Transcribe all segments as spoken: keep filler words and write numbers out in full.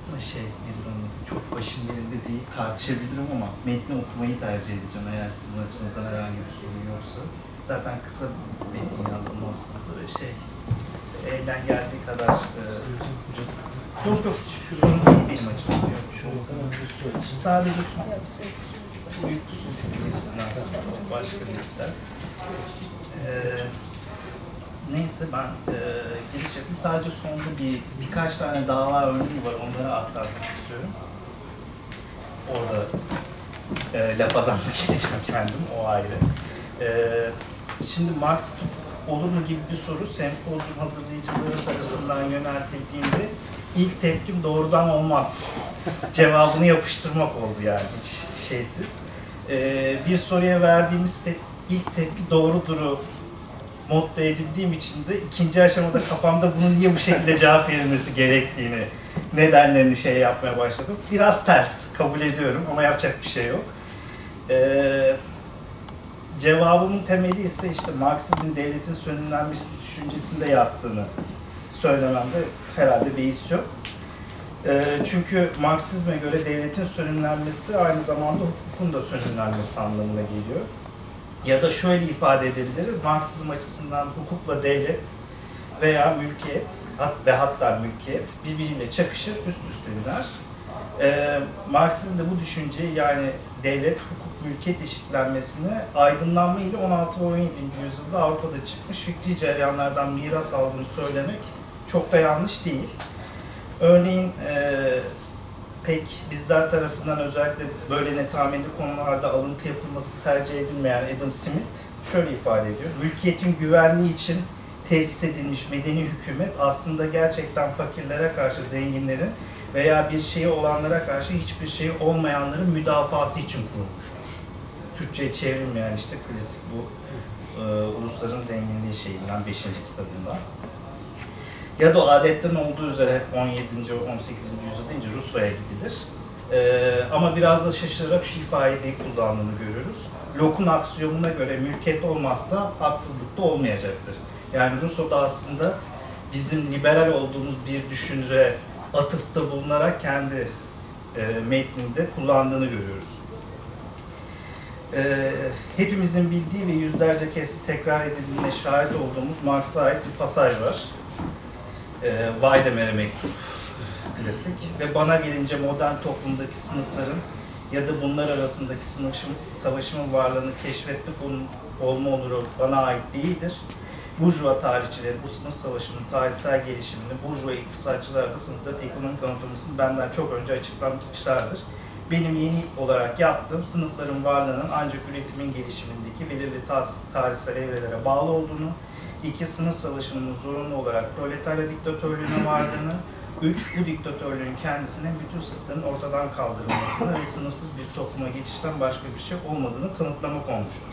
şey, nedir onun adı? Çok başım yerinde değil, tartışabilirim ama metni okumayı tercih edeceğim eğer sizin açınızdan herhangi bir sorun yoksa. Zaten kısa metin yazdım aslında ve şey, elden geldiği kadar... E, yok yok, şu sorun değil benim açımdan. Sadece son. Uykusuz yüzünden başka bir dert. Ee, neyse ben e, giriş yapayım. Sadece sonda bir birkaç tane dava örneği var. Onları aktarmak istiyorum. Orada e, lapazanlık edeceğim kendim. O ayrı. Ee, şimdi Marx olur mu gibi bir soru sempozyum hazırlayıcıları tarafından yöneltildiğinde ilk tepkim doğrudan olmaz. Cevabını yapıştırmak oldu yani hiç şeysiz. Ee, bir soruya verdiğimiz te ilk tepki doğruduru motto edindiğim için de ikinci aşamada kafamda bunun niye bu şekilde cevap verilmesi gerektiğini, nedenlerini şey yapmaya başladım. Biraz ters, kabul ediyorum ama yapacak bir şey yok. Ee, cevabımın temeli ise işte Marksizmin devletin sönümlenmesi düşüncesinde yattığını söylememde herhalde beis yok. E, çünkü Marksizme göre devletin sönümlenmesi aynı zamanda hukukun da sönümlenmesi anlamına geliyor. Ya da şöyle ifade edebiliriz, Marksizm açısından hukukla devlet veya mülkiyet ve hatta mülkiyet birbiriyle çakışır, üst üste biner. E, Marksizm de bu düşünceyi yani devlet, hukuk, mülkiyet eşitlenmesini aydınlanma ile on altı ve on yedinci yüzyılda Avrupa'da çıkmış fikri cereyanlardan miras aldığını söylemek çok da yanlış değil. Örneğin e, pek bizler tarafından özellikle böyle netameli konularda alıntı yapılması tercih edilmeyen Adam Smith şöyle ifade ediyor. Mülkiyetin güvenliği için tesis edilmiş medeni hükümet aslında gerçekten fakirlere karşı zenginlerin veya bir şeyi olanlara karşı hiçbir şeyi olmayanların müdafası için kurulmuştur. Türkçe'ye çevrilmeyen işte klasik bu e, ulusların zenginliği şeyinden beşinci kitabından. Ya da adetten olduğu üzere on yedinci on sekizinci yüzyılda deyince Rousseau'ya gidilir. Ee, ama biraz da şaşırarak şu ifadeyi kullandığını görüyoruz. Locke'un aksiyonuna göre mülkiyet olmazsa haksızlık da olmayacaktır. Yani Rousseau da aslında bizim liberal olduğumuz bir düşünce atıfta bulunarak kendi e, metninde kullandığını görüyoruz. E, hepimizin bildiği ve yüzlerce kez tekrar edildiğine şahit olduğumuz Marx'a ait bir pasaj var. E, Weidemer'e mektup, klasik. Ve bana gelince modern toplumdaki sınıfların ya da bunlar arasındaki sınıfın, savaşımın varlığını keşfetmek olma onuru bana ait değildir. Burjuva tarihçileri bu sınıf savaşının tarihsel gelişimini, burjuva iktisatçılar da sınıfların ekonomik anatomisini benden çok önce açıklamışlardır. Benim yeni olarak yaptığım sınıfların varlığının ancak üretimin gelişimindeki belirli tarihsel evrelere bağlı olduğunu, iki sınıf savaşının zorunlu olarak proletarya diktatörlüğüne vardığını, üç bu diktatörlüğün kendisinin bütün sınıfların ortadan kaldırılmasını ve sınıfsız bir topluma geçişten başka bir şey olmadığını kanıtlamak olmuştur.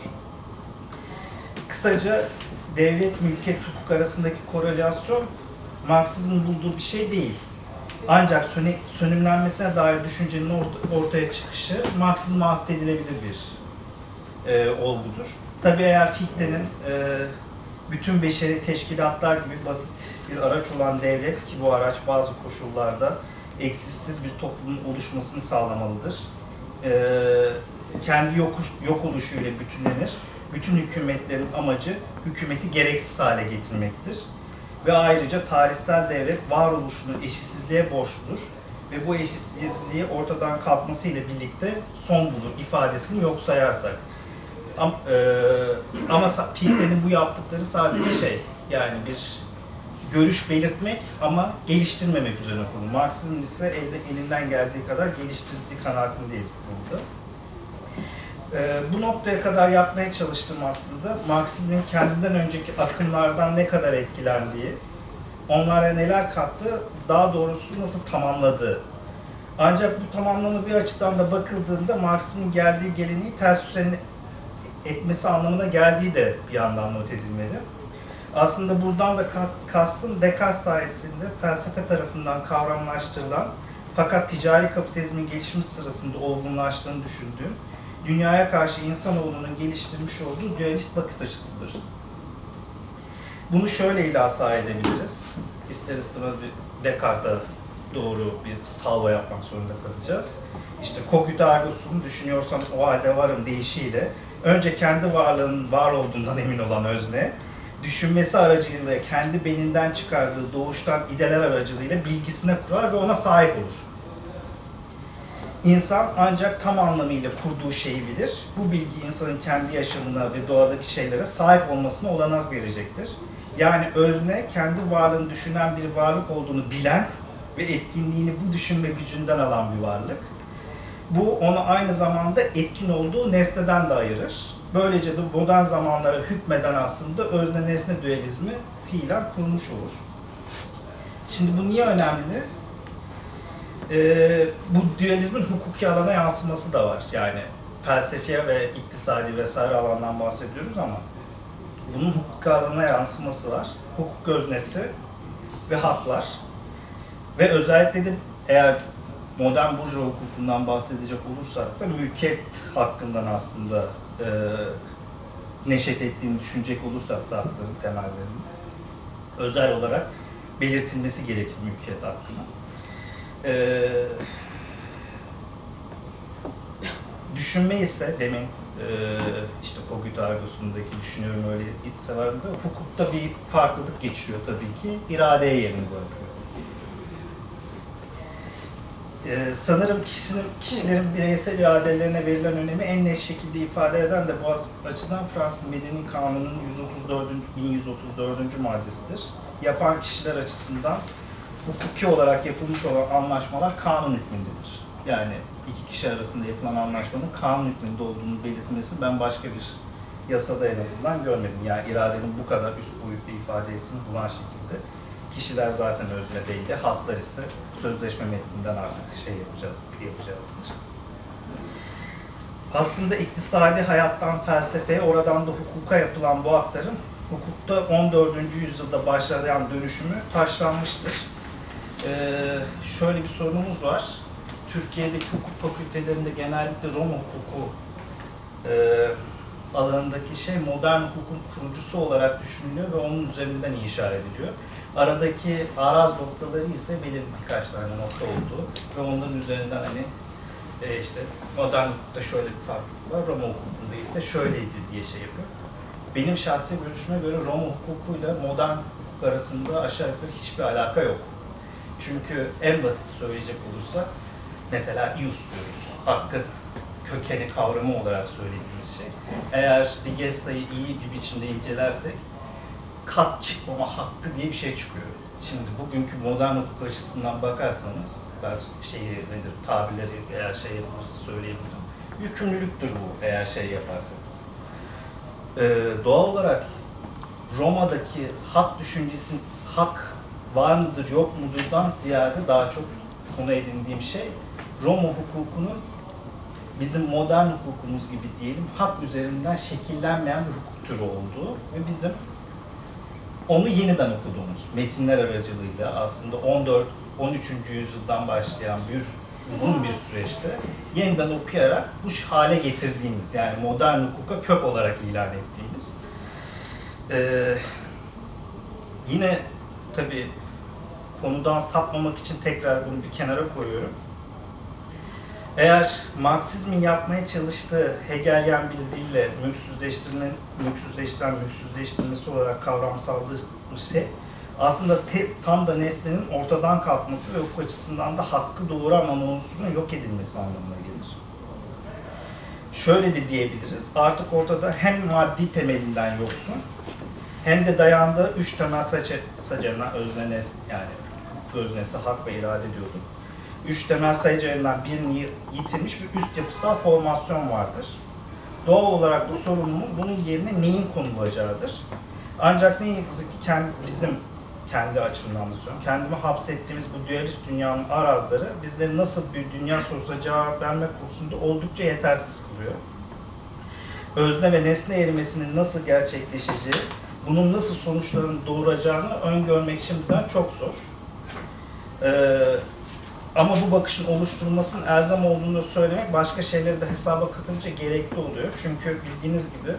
Kısaca devlet, mülkiyet, hukuk arasındaki korelasyon Marksizmin bulduğu bir şey değil. Ancak sönümlenmesine dair düşüncenin ortaya çıkışı Marksizme atfedilebilir bir e, olgudur. Tabii eğer Fichte'nin e, bütün beşeri teşkilatlar gibi basit bir araç olan devlet ki bu araç bazı koşullarda eksiksiz bir toplumun oluşmasını sağlamalıdır. E, kendi yok, yok oluşuyla bütünlenir. Bütün hükümetlerin amacı hükümeti gereksiz hale getirmektir. Ve ayrıca tarihsel devlet varoluşunu eşitsizliğe borçludur. Ve bu eşitsizliği ortadan kalkmasıyla birlikte son bulur ifadesini yok sayarsak. Ama, e, ama Fichte'nin bu yaptıkları sadece şey, yani bir görüş belirtmek ama geliştirmemek üzerine kurulu. Marksizm ise elde, elinden geldiği kadar geliştirdiği kanaatindeyiz bu konuda. E, bu noktaya kadar yapmaya çalıştığım aslında Marksizmin kendinden önceki akımlardan ne kadar etkilendiği, onlara neler kattı, daha doğrusu nasıl tamamladığı. Ancak bu tamamlama bir açıdan da bakıldığında Marksizmin geldiği geleneği ters düzen etmesi anlamına geldiği de bir yandan not edilmeli. Aslında buradan da kastım Descartes sayesinde felsefe tarafından kavramlaştırılan fakat ticari kapitalizmin gelişimi sırasında olgunlaştığını düşündüğüm dünyaya karşı insanoğlunun geliştirmiş olduğu dualist bakış açısıdır. Bunu şöyle ilasa edebiliriz. İster istemez bir Descartes'a doğru bir salva yapmak zorunda kalacağız. İşte cogito ergo sum, düşünüyorsam o halde varım deyişiyle önce kendi varlığının var olduğundan emin olan özne, düşünmesi aracılığıyla kendi beyninden çıkardığı doğuştan idealer aracılığıyla bilgisine kurar ve ona sahip olur. İnsan ancak tam anlamıyla kurduğu şeyi bilir. Bu bilgi insanın kendi yaşamına ve doğadaki şeylere sahip olmasına olanak verecektir. Yani özne, kendi varlığını düşünen bir varlık olduğunu bilen ve etkinliğini bu düşünme gücünden alan bir varlık. Bu onu aynı zamanda etkin olduğu nesneden de ayırır. Böylece de modern zamanlara hükmeden aslında özne-nesne dualizmi fiilen kurmuş olur. Şimdi bu niye önemli? Ee, bu dualizmin hukuki alana yansıması da var. Yani felsefiye ve iktisadi vesaire alandan bahsediyoruz ama bunun hukuki alana yansıması var. Hukuk öznesi ve haklar. Ve özellikle de eğer modern burjuva hukukundan bahsedecek olursak da mülkiyet hakkından aslında e, neşet ettiğini düşünecek olursak da hakların temellerinin özel olarak belirtilmesi gerekir mülkiyet hakkının. E, düşünme ise demin e, işte cogito ergo sum'daki düşünüyorum öyle itsevarında hukukta bir farklılık geçiyor tabii ki, iradeye yerini bırakıyor. Ee, sanırım kişinin, kişilerin bireysel iradelerine verilen önemi en net şekilde ifade eden de bu açıdan Fransız Medeni Kanunu'nun bin yüz otuz dördüncü maddesidir. Yapan kişiler açısından hukuki olarak yapılmış olan anlaşmalar kanun hükmündedir. Yani iki kişi arasında yapılan anlaşmanın kanun hükmünde olduğunu belirtmesi ben başka bir yasada en azından görmedim. Yani iradenin bu kadar üst boyutlu ifade etsin bulan şekilde. Kişiler zaten özne değil de haklar ise sözleşme metninden artık şey yapacağız, yapacağızdır. Aslında iktisadi hayattan felsefeye, oradan da hukuka yapılan bu aktarım, hukukta on dördüncü yüzyılda başlayan dönüşümü taşlanmıştır. Ee, şöyle bir sorunumuz var. Türkiye'deki hukuk fakültelerinde genellikle Roma hukuku e, alanındaki şey modern hukukun kurucusu olarak düşünülüyor ve onun üzerinden inşa ediliyor. Aradaki araz noktaları ise belirli birkaç tane nokta olduğu ve onların üzerinden hani e, işte modern hukukta şöyle bir farklılık var, Roma hukukunda ise şöyleydi diye şey yapıyor. Benim şahsi görüşüme göre Roma hukukuyla modern hukuk arasında aşağı yukarı hiçbir alaka yok. Çünkü en basit söyleyecek olursak mesela ius diyoruz, hakkın kökeni kavramı olarak söylediğimiz şey. Eğer Digesta'yı iyi bir biçimde incelersek kat çıkmama hakkı diye bir şey çıkıyor. Şimdi bugünkü modern hukuk açısından bakarsanız, ben şeyi nedir, tabirleri eğer şey yapılırsa söyleyebilirim. Yükümlülüktür bu eğer şey yaparsanız. Ee, doğal olarak Roma'daki hak düşüncesi, hak var mıdır yok mudurdan ziyade daha çok konu edindiğim şey Roma hukukunun bizim modern hukukumuz gibi diyelim hak üzerinden şekillenmeyen bir hukuk türü olduğu ve bizim onu yeniden okuduğumuz metinler aracılığıyla aslında on dört on üçüncü yüzyıldan başlayan bir uzun bir süreçte yeniden okuyarak bu hale getirdiğimiz, yani modern hukuka kök olarak ilan ettiğimiz. Ee, yine tabii konudan sapmamak için tekrar bunu bir kenara koyuyorum. Eğer Marksizmin yapmaya çalıştığı Hegelian bir dille mülksüzleştirmenin, mülksüzleştiren mülksüzleştirmesi olarak kavramsallığı şey, aslında te, tam da nesnenin ortadan kalkması ve hukuk açısından da hakkı doğuramama unsurunun yok edilmesi anlamına gelir. Şöyle de diyebiliriz, artık ortada hem maddi temelinden yoksun, hem de dayandığı üç temel sacerına özne nesne, yani hukuk öznesi, hak ve irade diyorduk. Üç temel sayıcılarından birini yitirmiş bir üst yapısal formasyon vardır. Doğal olarak bu sorunumuz bunun yerine neyin konulacağıdır. Ancak ne yazık ki kendi, bizim kendi açımdan da söylüyorum, kendimi hapsettiğimiz bu dualist dünyanın arazları bizleri nasıl bir dünya sorusuna cevap vermek konusunda oldukça yetersiz kılıyor. Özne ve nesne erimesinin nasıl gerçekleşeceği, bunun nasıl sonuçlarını doğuracağını öngörmek şimdiden çok zor. Ee, Ama bu bakışın oluşturulmasının elzem olduğunu söylemek başka şeyleri de hesaba katınca gerekli oluyor. Çünkü bildiğiniz gibi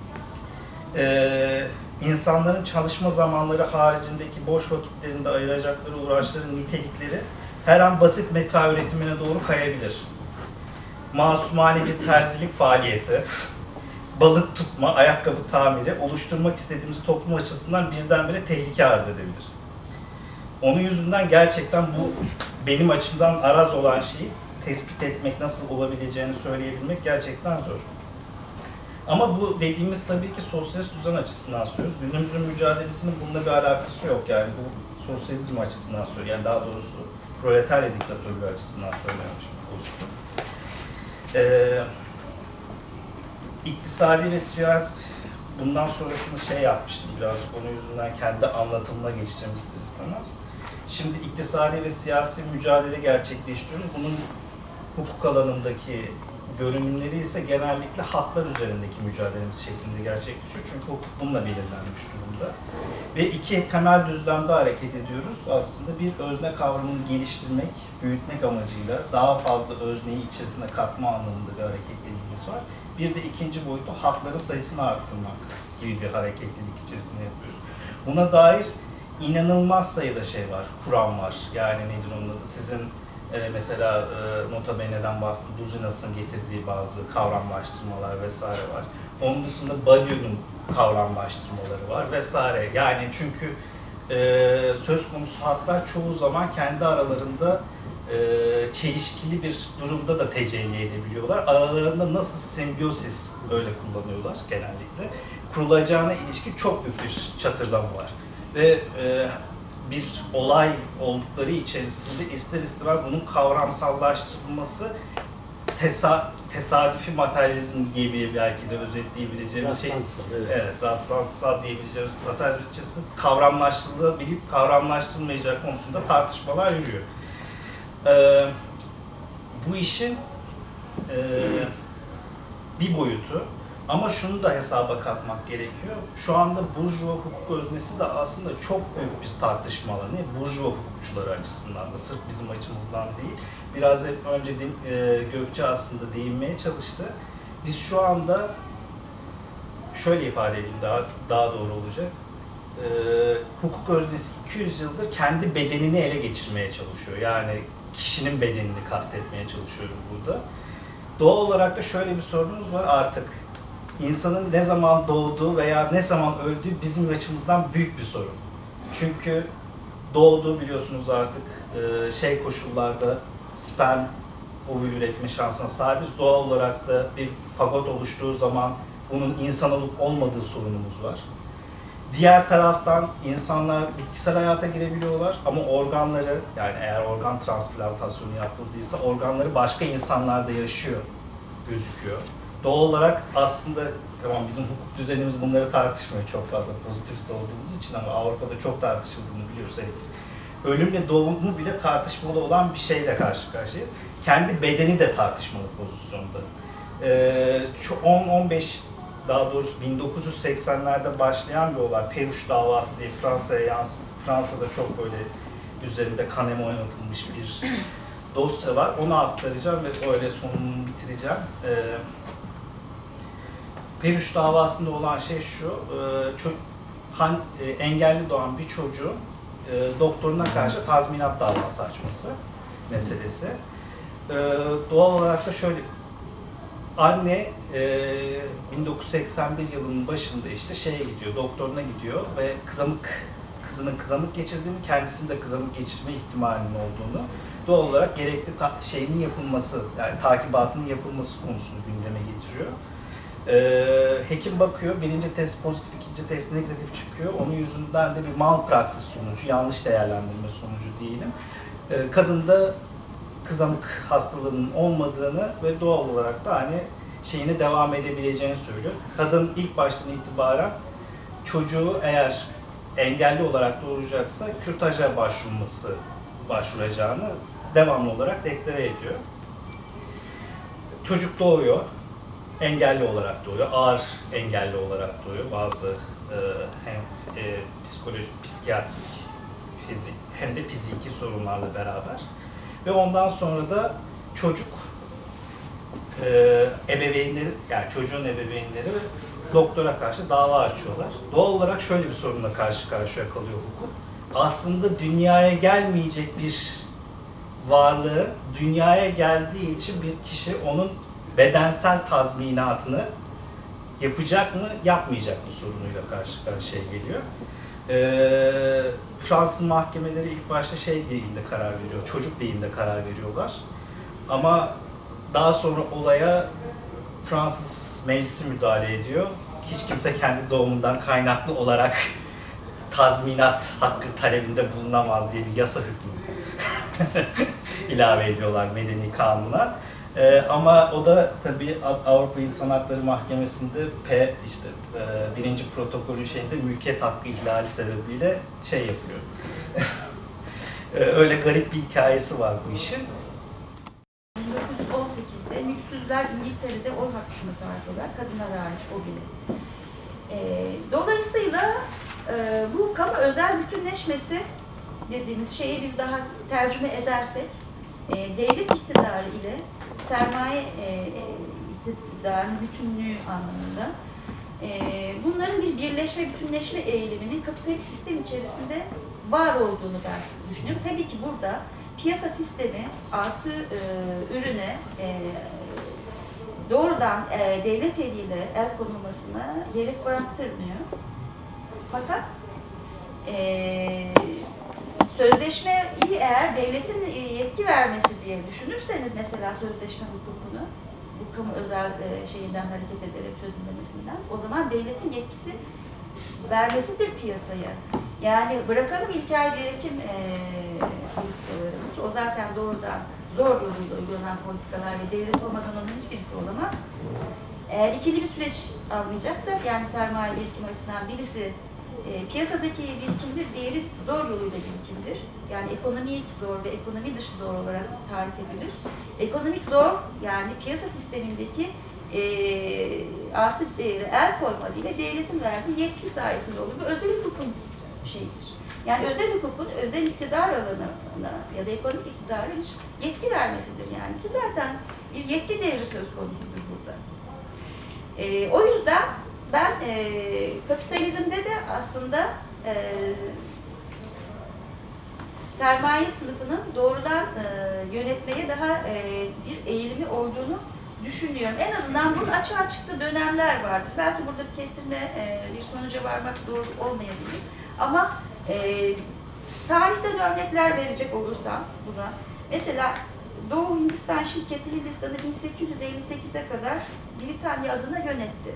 e, insanların çalışma zamanları haricindeki boş vakitlerinde ayıracakları uğraşların nitelikleri her an basit meta üretimine doğru kayabilir. Masumane bir terzilik faaliyeti, balık tutma, ayakkabı tamiri, oluşturmak istediğimiz toplum açısından birdenbire tehlike arz edebilir. Onun yüzünden gerçekten bu benim açımdan araz olan şeyi tespit etmek, nasıl olabileceğini söyleyebilmek gerçekten zor. Ama bu dediğimiz tabii ki sosyalist düzen açısından söylüyoruz. Günümüzün mücadelesinin bununla bir alakası yok yani bu sosyalizm açısından söylüyor. Yani daha doğrusu proletarya diktatörlüğü açısından söylenmiş bir pozisyon. Ee, iktisadi ve siyasi bundan sonrasını şey yapmıştım birazcık onun yüzünden kendi anlatımına geçeceğim ister istemez. Şimdi iktisadi ve siyasi mücadele gerçekleştiriyoruz. Bunun hukuk alanındaki görünümleri ise genellikle haklar üzerindeki mücadelemiz şeklinde gerçekleşiyor. Çünkü hukuk bununla belirlenmiş durumda. Ve iki temel düzlemde hareket ediyoruz. Aslında bir özne kavramını geliştirmek, büyütmek amacıyla daha fazla özneyi içerisine katma anlamında bir hareketliliğimiz var. Bir de ikinci boyutu hakların sayısını arttırmak gibi bir hareketlilik içerisinde yapıyoruz. Buna dair inanılmaz sayıda şey var, kuram var. Yani nedir onun adı? Sizin e, mesela e, Nota Bene'den bahsettiğim Duzinas'ın getirdiği bazı kavramlaştırmalar vesaire var. Onun dışında Badiou'nun kavramlaştırmaları var vesaire. Yani çünkü e, söz konusu haklar çoğu zaman kendi aralarında e, çelişkili bir durumda da tecelli edebiliyorlar. Aralarında nasıl simbiyosis öyle kullanıyorlar genellikle. Kurulacağına ilişkin çok büyük bir çatırdama var. Ve e, bir olay oldukları içerisinde ister istemez bunun kavramsallaştırılması tesa, tesadüfi materyalizm diye bir belki de özetleyebileceğimiz şey. Evet, evet rastlantısal diyebileceğimiz materyalizm içerisinde kavramlaştırılabilip kavramlaştırılmayacağı konusunda tartışmalar yürüyor. Ee, bu işin e, bir boyutu. Ama şunu da hesaba katmak gerekiyor. Şu anda burjuva hukuk öznesi de aslında çok büyük bir tartışma alanı. Burjuva hukukçuları açısından da, sırf bizim açımızdan değil. Biraz önce e, Gökçe aslında değinmeye çalıştı. Biz şu anda, şöyle ifade edeyim daha, daha doğru olacak. E, hukuk öznesi iki yüz yıldır kendi bedenini ele geçirmeye çalışıyor. Yani kişinin bedenini kastetmeye çalışıyorum burada. Doğal olarak da şöyle bir sorunumuz var artık. İnsanın ne zaman doğduğu veya ne zaman öldüğü bizim açımızdan büyük bir sorun. Çünkü doğduğu biliyorsunuz artık şey koşullarda sperm ovül üretme şansına sahibiz. Doğal olarak da bir fagot oluştuğu zaman bunun insan olup olmadığı sorunumuz var. Diğer taraftan insanlar bitkisel hayata girebiliyorlar ama organları, yani eğer organ transplantasyonu yapıldıysa organları başka insanlarda yaşıyor gözüküyor. Doğal olarak aslında tamam bizim hukuk düzenimiz bunları tartışmıyor çok fazla pozitivist olduğumuz için ama Avrupa'da çok tartışıldığını biliyoruz. Ölümle doğumu bile tartışmalı olan bir şeyle karşı karşıyayız. Kendi bedeni de tartışmalı pozisyonda. on on beş daha doğrusu bin dokuz yüz seksenlerde başlayan bir olay. Peruş davası diye Fransa'ya yansıdı. Fransa'da çok böyle üzerinde kanema oynatılmış bir dosya var. Onu aktaracağım ve öyle sonunu bitireceğim. Ee, Peruş davasında olan şey şu, e, ço han, e, engelli doğan bir çocuğun e, doktoruna karşı tazminat davası açması meselesi. E, doğal olarak da şöyle, anne e, bin dokuz yüz seksen bir yılının başında işte şeye gidiyor, doktoruna gidiyor ve kızamık, kızının kızamık geçirdiğini, kendisinin de kızamık geçirme ihtimalinin olduğunu, doğal olarak gerekli şeyinin yapılması, yani takibatının yapılması konusunu gündeme getiriyor. Ee, hekim bakıyor, birinci test pozitif, ikinci test negatif çıkıyor. Onun yüzünden de bir malpraksis sonucu, yanlış değerlendirme sonucu diyelim. Ee, kadında kızamık hastalığının olmadığını ve doğal olarak da hani şeyine devam edebileceğini söylüyor. Kadın ilk baştan itibaren çocuğu eğer engelli olarak doğuracaksa kürtaja başvurması, başvuracağını devamlı olarak deklare ediyor. Çocuk doğuyor. Engelli olarak doğuyor, ağır engelli olarak doğuyor. Bazı e, hem e, psikolojik, psikiyatrik, fizik hem de fiziki sorunlarla beraber. Ve ondan sonra da çocuk e, ebeveynleri, yani çocuğun ebeveynleri doktora karşı dava açıyorlar. Doğal olarak şöyle bir sorunla karşı karşıya kalıyor hukuk. Aslında dünyaya gelmeyecek bir varlığı dünyaya geldiği için bir kişi onun bedensel tazminatını yapacak mı, yapmayacak mı sorunuyla karşı karşıya geliyor. Ee, Fransız mahkemeleri ilk başta şey değilinde karar veriyor, çocuk değilinde karar veriyorlar. Ama daha sonra olaya Fransız meclisi müdahale ediyor. Hiç kimse kendi doğumundan kaynaklı olarak tazminat hakkı talebinde bulunamaz diye bir yasa hükmü ilave ediyorlar medeni kanuna. Ee, ama o da tabii Avrupa İnsan Hakları Mahkemesi'nde P işte e, birinci protokolün şeyinde mülkiyet hakkı ihlali sebebiyle şey yapıyor. ee, öyle garip bir hikayesi var bu işin. bin dokuz yüz on sekizde mülksüzler İngiltere'de oy hakkına sahip olarak, kadınlar hariç o bile. Ee, dolayısıyla e, bu kamu özel bütünleşmesi dediğimiz şeyi biz daha tercüme edersek, e, devlet iktidarı ile sermaye e, iktidarının bütünlüğü anlamında e, bunların bir birleşme, bütünleşme eğiliminin kapitalist sistem içerisinde var olduğunu ben düşünüyorum. Tabii ki burada piyasa sistemi artı e, ürüne e, doğrudan e, devlet eliyle el konulmasına gerek bıraktırmıyor. Fakat e, sözleşmeyi eğer devletin yetki vermesi diye düşünürseniz mesela sözleşme hukukunu, bu kamu özel e, şeyinden hareket ederek çözümlemesinden, o zaman devletin yetkisi vermesidir piyasaya. Yani bırakalım ilkel birikim e, politikalarını ki o zaten doğrudan zor yoluyla uygulanan politikalar ve devlet olmadan onun hiçbirisi olamaz. Eğer ikili bir süreç anlayacaksak, yani sermaye birikim açısından birisi e, piyasadaki birikimdir, diğeri zor yoluyla birikimdir. Yani ekonomik zor ve ekonomi dışı zor olarak tarif edilir. Ekonomik zor, yani piyasa sistemindeki e, artık değeri el koymalıyla devletin verdiği yetki sayesinde olur. Bu özel hukukun şeyidir. Yani özel hukukun özel iktidar alanına ya da ekonomik iktidara yetki vermesidir yani ki zaten bir yetki devri söz konusudur burada. E, o yüzden ben e, kapitalizmde de aslında e, sermaye sınıfının doğrudan e, yönetmeye daha e, bir eğilimi olduğunu düşünüyorum. En azından bunun açığa çıktığı dönemler vardır. Belki burada bir kestirme, e, bir sonuca varmak doğru olmayabilir. Ama e, tarihten örnekler verecek olursam buna, mesela Doğu Hindistan şirketi Hindistan'ı bin sekiz yüz elli sekize kadar Britanya adına yönetti.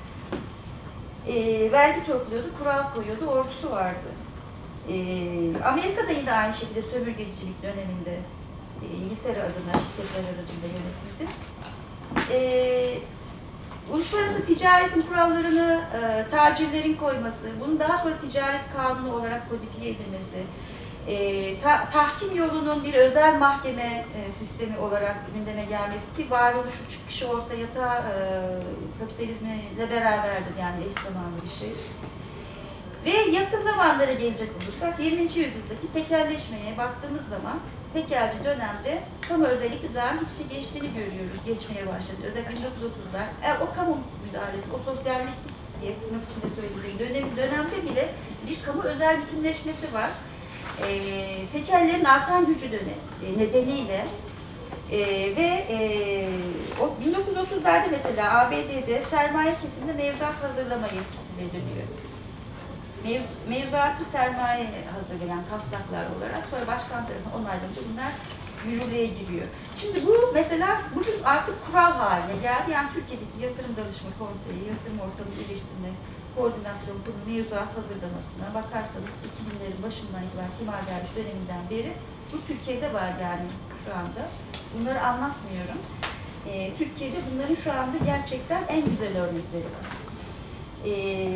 E, vergi topluyordu, kural koyuyordu, ordusu vardı. E, Amerika'da yine aynı şekilde sömürgecilik döneminde e, İngiltere adına şirketler aracılığıyla yönetildi. E, uluslararası ticaretin kurallarını e, tacirlerin koyması, bunun daha sonra ticaret kanunu olarak kodifiye edilmesi, e, ta, tahkim yolunun bir özel mahkeme e, sistemi olarak gündeme gelmesi ki varoluşu çıkışı ortaya ta e, kapitalizmle beraberdir, yani eş zamanlı bir şey. Ve yakın zamanlara gelecek olursak yirminci yüzyıldaki tekelleşmeye baktığımız zaman tekelci dönemde kamu özel iktidarın iç içe geçtiğini görüyoruz, geçmeye başladı. Özellikle bin dokuz yüz otuzlar. Yani o kamu müdahalesi, o sosyallik diye tırnak içinde söylediğim dönem, dönemde bile bir kamu özel bütünleşmesi var. E, tekellerin artan gücü dönemi e, nedeniyle e, ve e, o bin dokuz yüz otuzlarda mesela A B D'de sermaye kesiminde mevzuat hazırlama yetkisi veriliyor. Mev, mevzuatı sermaye hazırlayan taslaklar olarak sonra başkan tarafından onaylanınca bunlar yürürlüğe giriyor. Şimdi bu mesela bugün artık kural haline geldi. Yani Türkiye'deki yatırım danışma konseyi, yatırım ortamı geliştirme, koordinasyon kurulu mevzuat hazırlamasına bakarsanız iki binlerin başından itibaren Kemal Derviş döneminden beri bu Türkiye'de var yani şu anda. Bunları anlatmıyorum. Ee, Türkiye'de bunların şu anda gerçekten en güzel örnekleri var. Ee,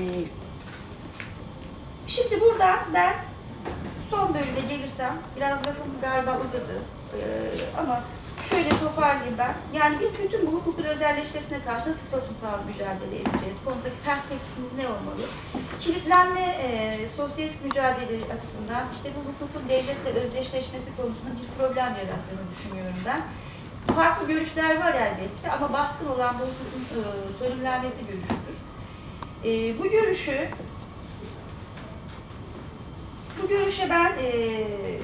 Şimdi buradan ben son bölüme gelirsem, biraz lafım galiba uzadı ee, ama şöyle toparlayayım ben. Yani biz bütün bu hukukun özelleşmesine karşı nasıl toplumsal mücadele edeceğiz? Konudaki perspektifimiz ne olmalı? Kilitlenme, e, sosyalist mücadele açısından işte bu hukukun devletle özdeşleşmesi konusunda bir problem yarattığını düşünüyorum ben. Farklı görüşler var elbette ama baskın olan bu hukukun e, sönümlenmesi görüşüdür. E, bu görüşü Bu görüşe ben e, katılıyorum.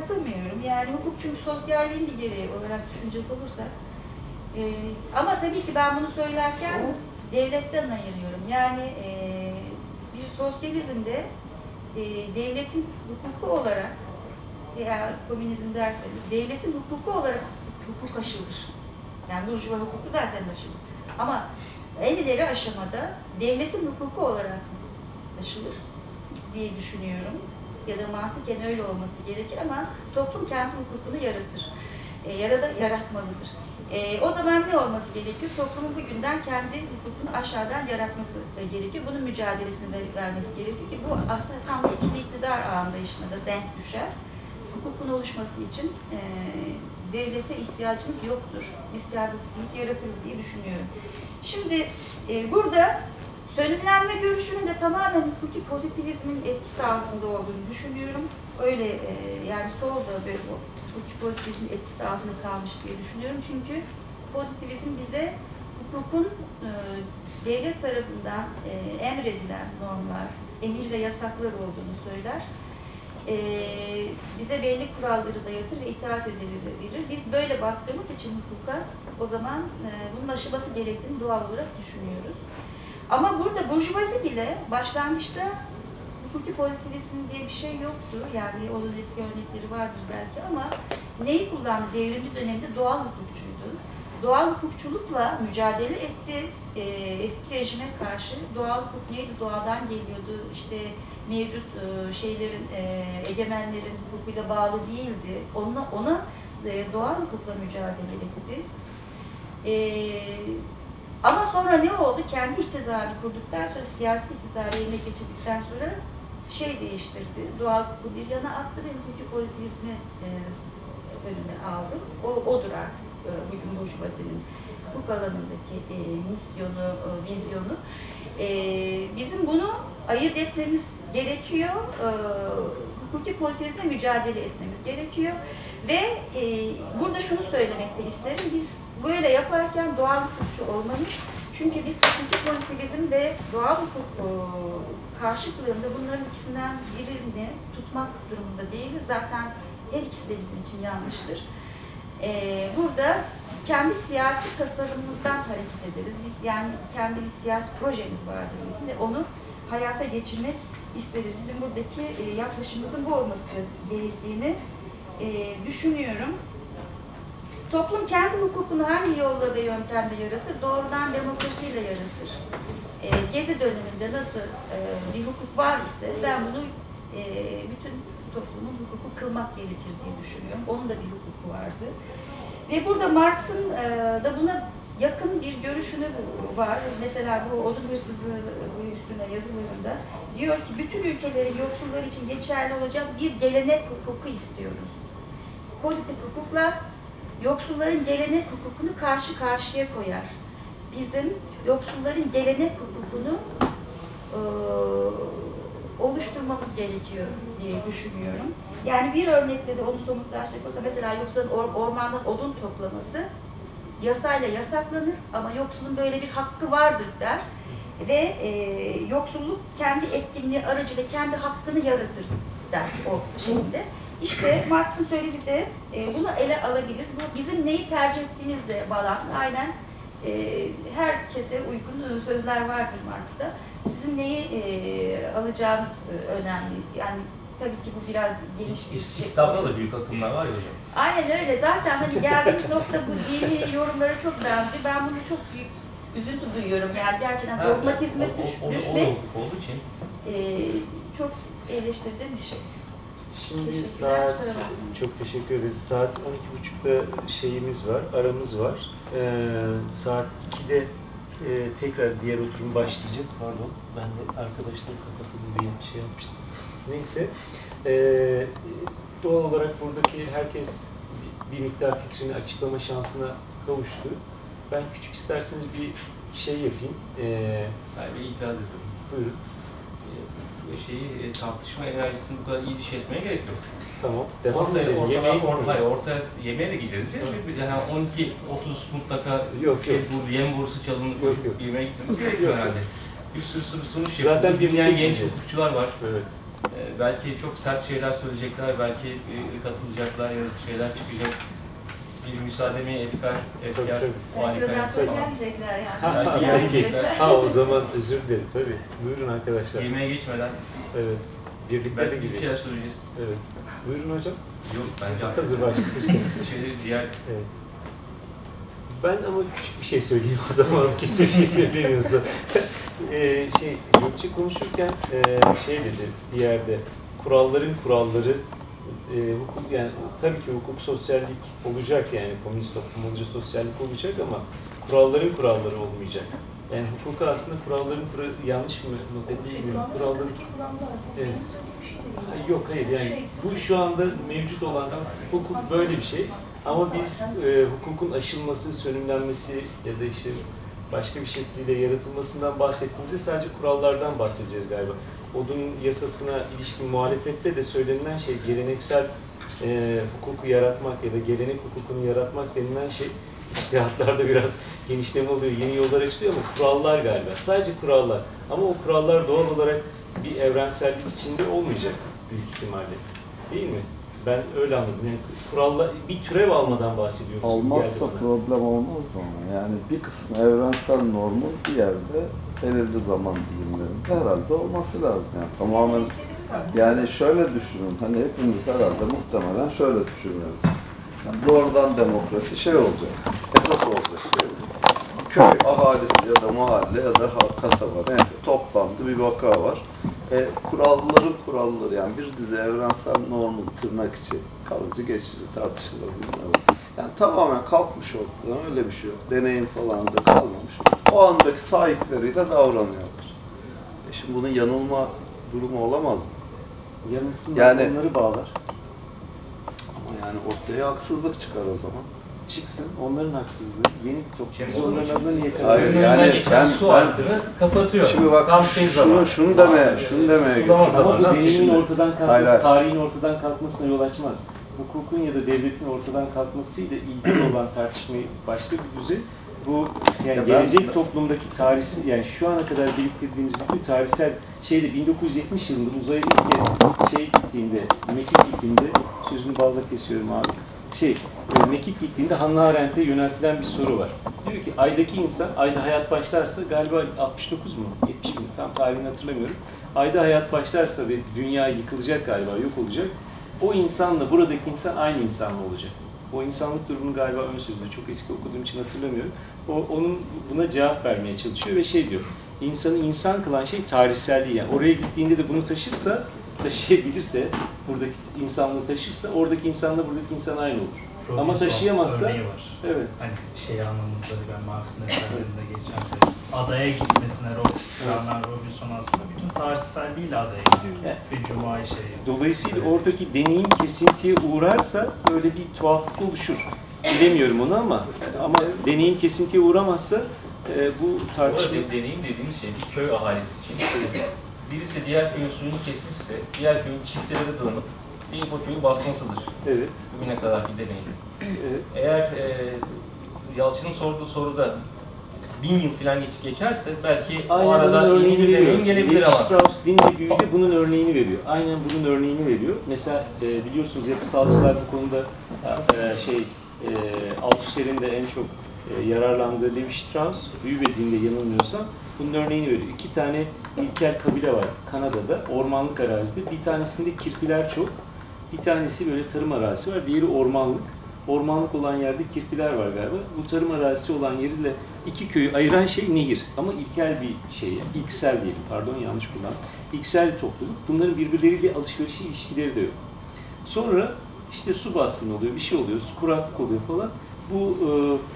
katılmıyorum. Yani hukuk çünkü sosyalliğin bir gereği olarak düşünecek olursak. Ee, ama tabii ki ben bunu söylerken devletten ayırıyorum. Yani e, bir sosyalizmde e, devletin hukuku olarak veya komünizm derseniz devletin hukuku olarak hukuk aşılır. Yani burjuva hukuku zaten aşılır. Ama en ileri aşamada devletin hukuku olarak aşılır diye düşünüyorum. Ya da mantıken öyle olması gerekir ama toplum kendi hukukunu yaratır. E, yarada, yaratmalıdır. E, o zaman ne olması gerekiyor? Toplumun bugünden kendi hukukunu aşağıdan yaratması gerekiyor. Bunun mücadelesini ver, vermesi gerekiyor ki bu aslında tam da ikili iktidar anlayışına da denk düşer. Hukukun oluşması için e, devlete ihtiyacımız yoktur. Biz kendi hukukumuzu yaratırız diye düşünüyorum. Şimdi e, burada sönümlenme görüşünün de tamamen hukuki pozitivizmin etkisi altında olduğunu düşünüyorum. Öyle e, yani sol da böyle hukuki pozitivizmin etkisi altında kalmış diye düşünüyorum. Çünkü pozitivizm bize hukukun e, devlet tarafından e, emredilen normlar, emir ve yasaklar olduğunu söyler. E, bize belli kuralları dayatır ve itaat edilir. Biz böyle baktığımız için hukuka o zaman e, bunun aşılması gerektiğini doğal olarak düşünüyoruz. Ama burada burjuvazi bile başlangıçta hukuki pozitivizm diye bir şey yoktu. Yani onun eski örnekleri vardır belki ama neyi kullandı? Devrimci döneminde doğal hukukçuydu. Doğal hukukçulukla mücadele etti. E, eski rejime karşı doğal hukuk neydi? Doğadan geliyordu. İşte mevcut e, şeylerin, e, egemenlerin hukukuyla bağlı değildi. Ona, ona e, doğal hukukla mücadele etti. E, Ama sonra ne oldu? Kendi iktidarını kurduktan sonra, siyasi iktidarı eline geçirdikten sonra şey değiştirdi. Doğal hukuku bir yana attı ve hukuki pozitivizmi e, önüne aldı. O, odur artık e, bugün burjuvazinin hukuk alanındaki e, misyonu, e, vizyonu. E, bizim bunu ayırt etmemiz gerekiyor. E, hukuki pozitivizme mücadele etmemiz gerekiyor. Ve e, burada şunu söylemek de isterim. Biz böyle yaparken doğal hukukçu olmalıyız. Çünkü biz hukuki pozitivizm ve doğal hukuk e, karşıtlığında bunların ikisinden birini tutmak durumunda değiliz. Zaten her ikisi de bizim için yanlıştır. E, burada kendi siyasi tasarımımızdan hareket ederiz. Biz yani kendi bir siyasi projemiz vardır bizim ve onu hayata geçirmek isteriz. Bizim buradaki e, yaklaşımımızın bu olması gerektiğini e, düşünüyorum. Toplum kendi hukukunu hangi yolla ve yöntemle yaratır? Doğrudan demokrasiyle yaratır. E, Gezi döneminde nasıl e, bir hukuk var ise ben bunu e, bütün toplumun hukuku kılmak gerekir diye düşünüyorum. Onun da bir hukuku vardı. Ve burada Marx'ın e, da buna yakın bir görüşünü var. Mesela bu odun hırsızı üstüne yazılarında diyor ki bütün ülkelerin yoksulları için geçerli olacak bir gelenek hukuku istiyoruz. Pozitif hukukla yoksulların gelenek hukukunu karşı karşıya koyar. Bizim yoksulların gelenek hukukunu e, oluşturmamız gerekiyor diye düşünüyorum. Yani bir örnekle de onu somutlaştıracak olsa mesela yoksulun or, ormandan odun toplaması yasayla yasaklanır ama yoksulun böyle bir hakkı vardır der ve e, yoksulluk kendi etkinliği aracıyla kendi hakkını yaratır der o şeyinde. İşte Marx'ın söylediği de e, bunu ele alabiliriz. Bu bizim neyi tercih ettiğimizle bağlantılı. Aynen e, herkese uygun sözler vardır Marx'ta. Sizin neyi e, alacağınız e, önemli. Yani tabii ki bu biraz geniş bir şey. İslam'da da büyük akımlar var ya hocam. Aynen öyle. Zaten hani geldiğimiz nokta bu dini yorumlara çok benziyor. Ben bunu çok büyük üzüntü duyuyorum. Yani gerçekten ha, dogmatizme o, düş, o, o, düşmek o, olduğu için. E, çok eleştirdiğim bir şey. Şimdi saat, çok teşekkür ederiz. Saat on iki buçukta şeyimiz var, aramız var. Ee, saat ikide e, tekrar diğer oturum başlayacak. Pardon, ben de arkadaşlar katıldım diye şey yapmıştım. Neyse, ee, doğal olarak buradaki herkes bir, bir miktar fikrini açıklama şansına kavuştu. Ben küçük isterseniz bir şey yapayım. Ee, Yani bir itiraz ediyorum. Buyurun. Şeyi, tartışma enerjisini bu kadar iyi diş etmeye gerek yok. Tamam, devam Ortaya, edelim. ortada, Yemeği or, hayır, ortaya yemeğe de gideriz. Bir de yani on iki otuz mutlaka yok, yok. bu yem borusu çalınıp koşup yemeğe gitmemiz gerekiyor herhalde. Bir sürü sürü sonuç Zaten yapıyoruz. bir Dinleyen genç gideceğiz. hukukçular var. Evet. Ee, belki çok sert şeyler söyleyecekler, belki e, katılacaklar, yaratıcı şeyler çıkacak. Bir müsaademi efkar, efkar, Tabii, tabii. Belki önden muhalefet sonra falan. gelmeyecekler yani. Ha, Belki belki. gelmeyecekler. Ha, o zaman özür dilerim tabii. Buyurun arkadaşlar. Yemeğe geçmeden Evet. Birlikte de belki bir gibi. şeyler söyleyeceğiz. Evet. Buyurun hocam. Yok bence Hazır başlamışken. şeyleri diğer Evet. Ben ama küçük bir şey söyleyeyim o zaman. Kimse bir şey söylemiyorsa. ee, şey, Gökçe konuşurken e, şey dedi bir yerde, kuralların kuralları, e, hukuk, yani tabii ki hukuk sosyallik olacak, yani komünist toplum olunca sosyallik olacak ama kuralların kuralları olmayacak. Yani hukuka aslında kuralların kura- yanlış mı not edeyim mi? Kuralların Evet. Benim söylediğim bir şey de değil. Yok hayır, yani bu şu anda mevcut olan hukuk böyle bir şey. Ama biz e, hukukun aşılması, sönümlenmesi ya da işte başka bir şekilde yaratılmasından bahsettiğimizde sadece kurallardan bahsedeceğiz galiba. Odun yasasına ilişkin muhalefette de söylenilen şey geleneksel e, hukuku yaratmak ya da gelenek hukukunu yaratmak denilen şey içtihatlarda biraz genişleme oluyor, yeni yollar açılıyor ama kurallar galiba. Sadece kurallar. Ama o kurallar doğal olarak bir evrensellik içinde olmayacak büyük ihtimalle. Değil mi? Ben öyle anladım. Yani kuralla bir türev almadan bahsediyoruz. gibi geldi Olmazsa bana. problem olmaz mı ama? Yani bir kısmı evrensel normun bir yerde belirli zaman dilimlerinde herhalde olması lazım. Yani tamamen, yani şöyle düşünün, hani hepimiz herhalde muhtemelen şöyle düşünüyoruz. Yani doğrudan demokrasi şey olacak, esas olacak. Köy ahalisi ya da mahalle ya da kasaba neyse toplandı, bir vaka var. E, kuralların kuralları, yani bir dizi evrensel normun tırnak içi kalıcı geçici tartışılabilir. Yani tamamen kalkmış ortadan, öyle bir şey yok. Deneyim falan da kalmamış. O andaki sahipleriyle davranıyorlar. E şimdi bunun yanılma durumu olamaz mı? Yanılsın, Yani- onları bağlar. Ama yani ortaya haksızlık çıkar o zaman. Çıksın, onların haksızlığı. Yeni bir toplum. Şey Biz olur mu? onların adına niye karar Hayır, Önünden yani geçen ben- su ben- hattını kapatıyor. Şimdi bak Tam şey şunu, zaman. şunu demeye, şunu demeye Sulama getirdim. Ama bu zamanı. deneyimin Şimdi- ortadan kalkması, Hayır, hayır. tarihin ortadan kalkmasına yol açmaz. Hukukun ya da devletin ortadan kalkmasıyla ilgili olan tartışmayı başka bir düzey. Bu yani Ya ben- gelecek toplumdaki tarihsel, yani şu ana kadar biriktirdiğimiz bütün tarihsel şeyde bin dokuz yüz yetmiş yılında uzaya ilk kez şey gittiğinde, Mekik gittiğinde, sözünü balla kesiyorum abi. Şey, e, Mekik gittiğinde Hannah Arendt'e yöneltilen bir soru var. Diyor ki aydaki insan, ayda hayat başlarsa galiba altmış dokuz mu? yetmiş mi? Tam tarihini hatırlamıyorum. Ayda hayat başlarsa ve dünya yıkılacak galiba, yok olacak. O insanla buradaki insan aynı insan mı olacak? O insanlık durumunu galiba ön sözünde çok eski okuduğum için hatırlamıyorum. O onun buna cevap vermeye çalışıyor ve şey diyor. İnsanı insan kılan şey tarihselliği, yani oraya gittiğinde de bunu taşırsa, taşıyabilirse, buradaki insanlığı taşırsa oradaki insanla buradaki insan aynı olur. Ama Robinson taşıyamazsa- örneği var. Evet. Hani şey anlamında da ben Marx'ın eserlerinde geçen de adaya gitmesine Bernard Robinson aslında bütün tarihselliğiyle adaya gidiyor. Evet. Ve Cuma'yı şey yapıyor. Dolayısıyla oradaki deneyim kesintiye uğrarsa böyle bir tuhaflık oluşur. Bilemiyorum onu ama ama deneyim kesintiye uğramazsa e, bu Bu tartışma... arada deneyim dediğimiz şey bir köy ahalisi için. Birisi diğer köyün suyunu kesmişse, diğer köyün çiftlere de dolanıp bir bu köyü basmasıdır. Evet. Bugüne kadarki deneyim. evet. Eğer e, Yalçın'ın sorduğu soruda bin yıl falan geç, geçerse belki o Aynen arada bunun yeni örneğini bir veriyor. deneyim gelebilir Levi ama. Strauss din ve büyüde bunun örneğini veriyor. Aynen bunun örneğini veriyor. Mesela e, biliyorsunuz yapısalcılar bu konuda e, şey e, Althusser'in de en çok e, yararlandığı Levi Strauss, büyü ve dinde yanılmıyorsam bunun örneğini veriyor. İki tane ilkel kabile var Kanada'da, ormanlık arazide. Bir tanesinde kirpiler çok, bir tanesi böyle tarım arazisi var, diğeri ormanlık. Ormanlık olan yerde kirpiler var galiba. Bu tarım arazisi olan yeriyle iki köyü ayıran şey nehir. Ama ilkel bir şey, ilksel diyelim, pardon yanlış kullandım. İlksel bir topluluk. Bunların birbirleriyle alışverişi, ilişkileri de yok. Sonra işte su baskını oluyor, bir şey oluyor, su kuraklık oluyor falan. Bu e,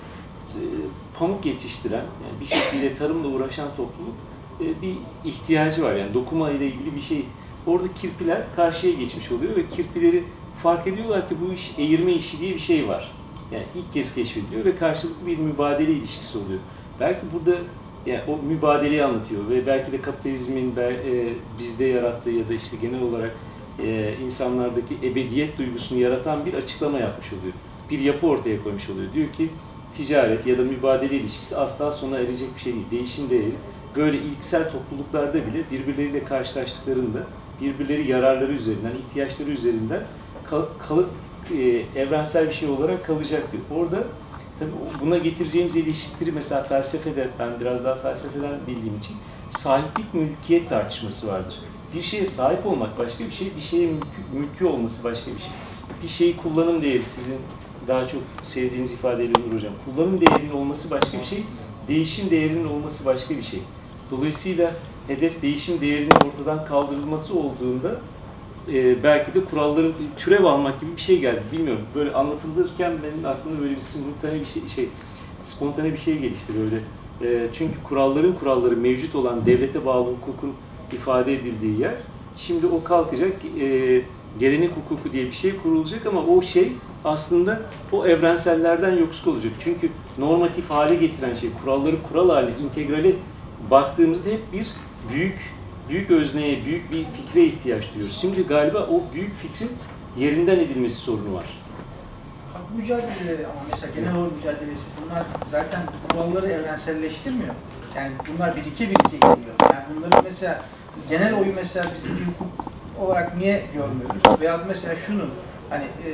e, pamuk yetiştiren, yani bir şekilde tarımla uğraşan topluluk e, bir ihtiyacı var. Yani dokuma ile ilgili bir şey. Orada kirpiler karşıya geçmiş oluyor ve kirpileri fark ediyorlar ki bu iş eğirme işi diye bir şey var. Yani ilk kez keşfediliyor ve karşılıklı bir mübadele ilişkisi oluyor. Belki burada yani o mübadeleyi anlatıyor ve belki de kapitalizmin e, bizde yarattığı ya da işte genel olarak e, insanlardaki ebediyet duygusunu yaratan bir açıklama yapmış oluyor. Bir yapı ortaya koymuş oluyor. Diyor ki ticaret ya da mübadele ilişkisi asla sona erecek bir şey değil. Değişim değeri. Böyle ilksel topluluklarda bile birbirleriyle karşılaştıklarında birbirleri yararları üzerinden, ihtiyaçları üzerinden kal, kalıp e, evrensel bir şey olarak kalacaktır. Orada tabii buna getireceğimiz eleştiri mesela felsefede, ben biraz daha felsefeden bildiğim için sahiplik mülkiyet tartışması vardır. Bir şeye sahip olmak başka bir şey, bir şeye mülkü, mülkü olması başka bir şey. Bir şeyi kullanım değeri, sizin daha çok sevdiğiniz ifadeyle Nur Hocam, kullanım değerinin olması başka bir şey, değişim değerinin olması başka bir şey. Dolayısıyla hedef değişim değerinin ortadan kaldırılması olduğunda e, belki de kuralların türev almak gibi bir şey geldi. Bilmiyorum. Böyle anlatılırken benim aklımda böyle bir spontane bir şey, şey spontane bir şey gelişti böyle. E, çünkü kuralların kuralları mevcut olan devlete bağlı hukukun ifade edildiği yer. Şimdi o kalkacak, e, gelenek hukuku diye bir şey kurulacak ama o şey aslında o evrensellerden yoksul olacak. Çünkü normatif hale getiren şey, kuralları kural hale, integrale baktığımızda hep bir büyük büyük özneye, büyük bir fikre ihtiyaç duyuyoruz. Şimdi galiba o büyük fikrin yerinden edilmesi sorunu var. Hak mücadeleleri ama mesela genel oy mücadelesi bunlar zaten kuralları evrenselleştirmiyor. Yani bunlar birike birike geliyor. Yani bunları mesela genel oyu mesela biz bir hukuk olarak niye görmüyoruz? Veya mesela şunu hani e,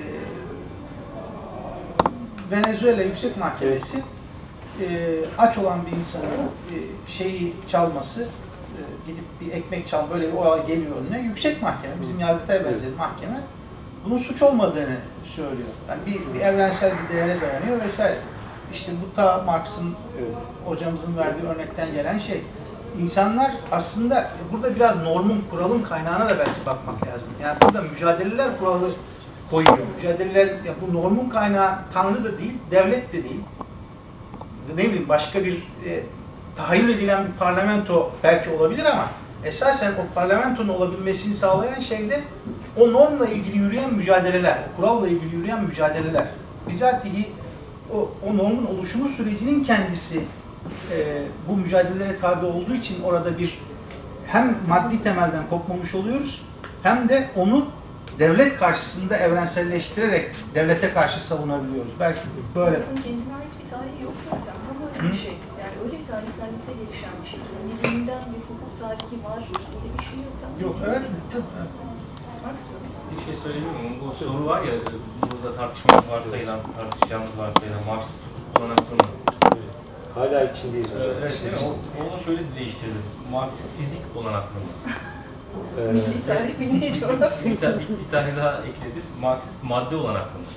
Venezuela Yüksek Mahkemesi e, aç olan bir insanın e, şeyi çalması, e, gidip bir ekmek çal, böyle bir olay geliyor önüne. Yüksek Mahkeme, bizim Yargıtay benzeri mahkeme bunun suç olmadığını söylüyor. Yani bir, bir evrensel bir değere dayanıyor vesaire. İşte bu ta Marx'ın, hocamızın verdiği örnekten gelen şey. İnsanlar aslında burada biraz normun, kuralın kaynağına da belki bakmak lazım. Yani burada mücadeleler kuralı koyuyor. Mücadeleler, ya bu normun kaynağı Tanrı da değil, devlet de değil. Ne bileyim başka bir e, tahayyül edilen bir parlamento belki olabilir ama esasen o parlamentonun olabilmesini sağlayan şey de o normla ilgili yürüyen mücadeleler, kuralla ilgili yürüyen mücadeleler. Bizatihi o, o normun oluşumu sürecinin kendisi e, bu mücadelelere tabi olduğu için orada bir hem maddi temelden kopmamış oluyoruz hem de onu devlet karşısında evrenselleştirerek devlete karşı savunabiliyoruz. Belki böyle. Kendine ait bir tarihi yok zaten. Tam öyle bir şey. Yani öyle bir tarihsellikte gelişen bir şey. Kendiliğinden bir hukuk tarihi var. Öyle bir şey yok. Tam Yok, evet. evet. Marx diyor. Bir şey söyleyebilir miyim? Bu soru var ya, burada tartışma varsayılan, tartışacağımız varsayılan Marksist hukuk olanaklı mı? Hala içindeyiz hocam. Evet, değil mi? O, onu şöyle değiştirdim. Marksist fizik olanaklı mı? Milli tarih, milli coğrafya. Bir, ta- bir, bir tane daha ekledim. Marksist madde olanaklı mı?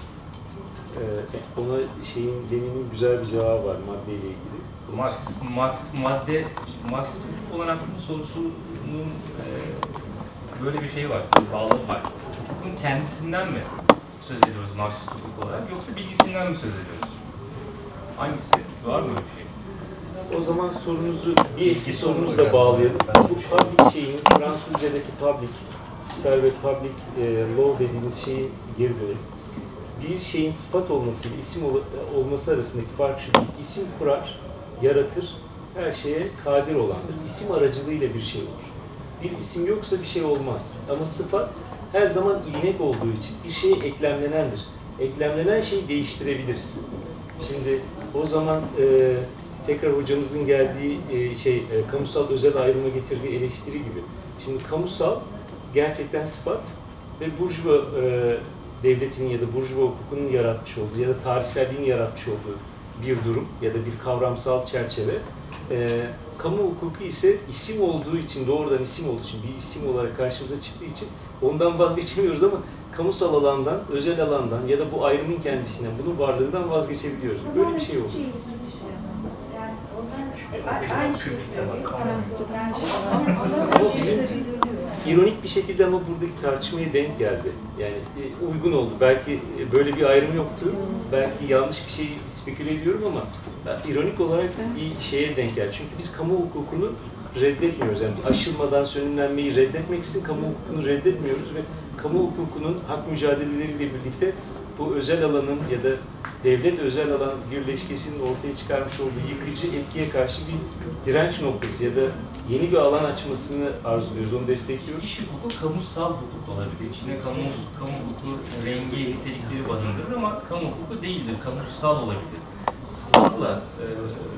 Ee, ona şeyin deminin güzel bir cevabı var maddeyle ilgili. Marksist, Marksist madde, Marksist hukuk olanaklı mı sorusunun e, böyle bir şey var, bağlamı var. Hukukun kendisinden mi söz ediyoruz Marksist hukuk olarak yoksa bilgisinden mi söz ediyoruz? Hangisi? Var mı öyle bir şey? O zaman sorunuzu bir eski sorunuzla bağlayalım. Bu public şeyin, Fransızcadaki public, spell ve public e, law dediğimiz şeyi geri dönelim. Bir şeyin sıfat olmasıyla isim ol olması arasındaki fark şu: isim kurar, yaratır, her şeye kadir olandır. İsim aracılığıyla bir şey olur. Bir isim yoksa bir şey olmaz. Ama sıfat her zaman ilmek olduğu için bir şeye eklemlenendir. Eklemlenen şeyi değiştirebiliriz. Şimdi o zaman e, tekrar hocamızın geldiği e, şey, e, kamusal özel ayrıma getirdiği eleştiri gibi. Şimdi kamusal gerçekten sıfat ve burjuva e, devletinin ya da burjuva hukukunun yaratmış olduğu ya da tarihselliğin yaratmış olduğu bir durum ya da bir kavramsal çerçeve. E, kamu hukuku ise isim olduğu için, doğrudan isim olduğu için, bir isim olarak karşımıza çıktığı için ondan vazgeçemiyoruz ama kamusal alandan, özel alandan ya da bu ayrımın kendisinden, bunun varlığından vazgeçebiliyoruz. Böyle bir şey oldu. Yani onlar aynı şey Ama bizim ironik bir şekilde ama buradaki tartışmaya denk geldi. Yani e, uygun oldu. Belki e, böyle bir ayrım yoktu. Belki yanlış bir şey speküle ediyorum ama ben, ironik olarak bir şeye denk geldi. Çünkü biz kamu hukukunu reddetmiyoruz. Yani aşılmadan sönümlenmeyi reddetmek için kamu hukukunu reddetmiyoruz ve kamu hukukunun hak mücadeleleriyle birlikte bu özel alanın ya da devlet özel alan birleşkesinin ortaya çıkarmış olduğu yıkıcı etkiye karşı bir direnç noktası ya da yeni bir alan açmasını arzuluyoruz, onu destekliyoruz. İş hukuku kamusal hukuk olabilir. İçine kamu, kamu hukuku rengi, nitelikleri barındırır ama kamu hukuku değildir, kamusal olabilir. Sıfatla e,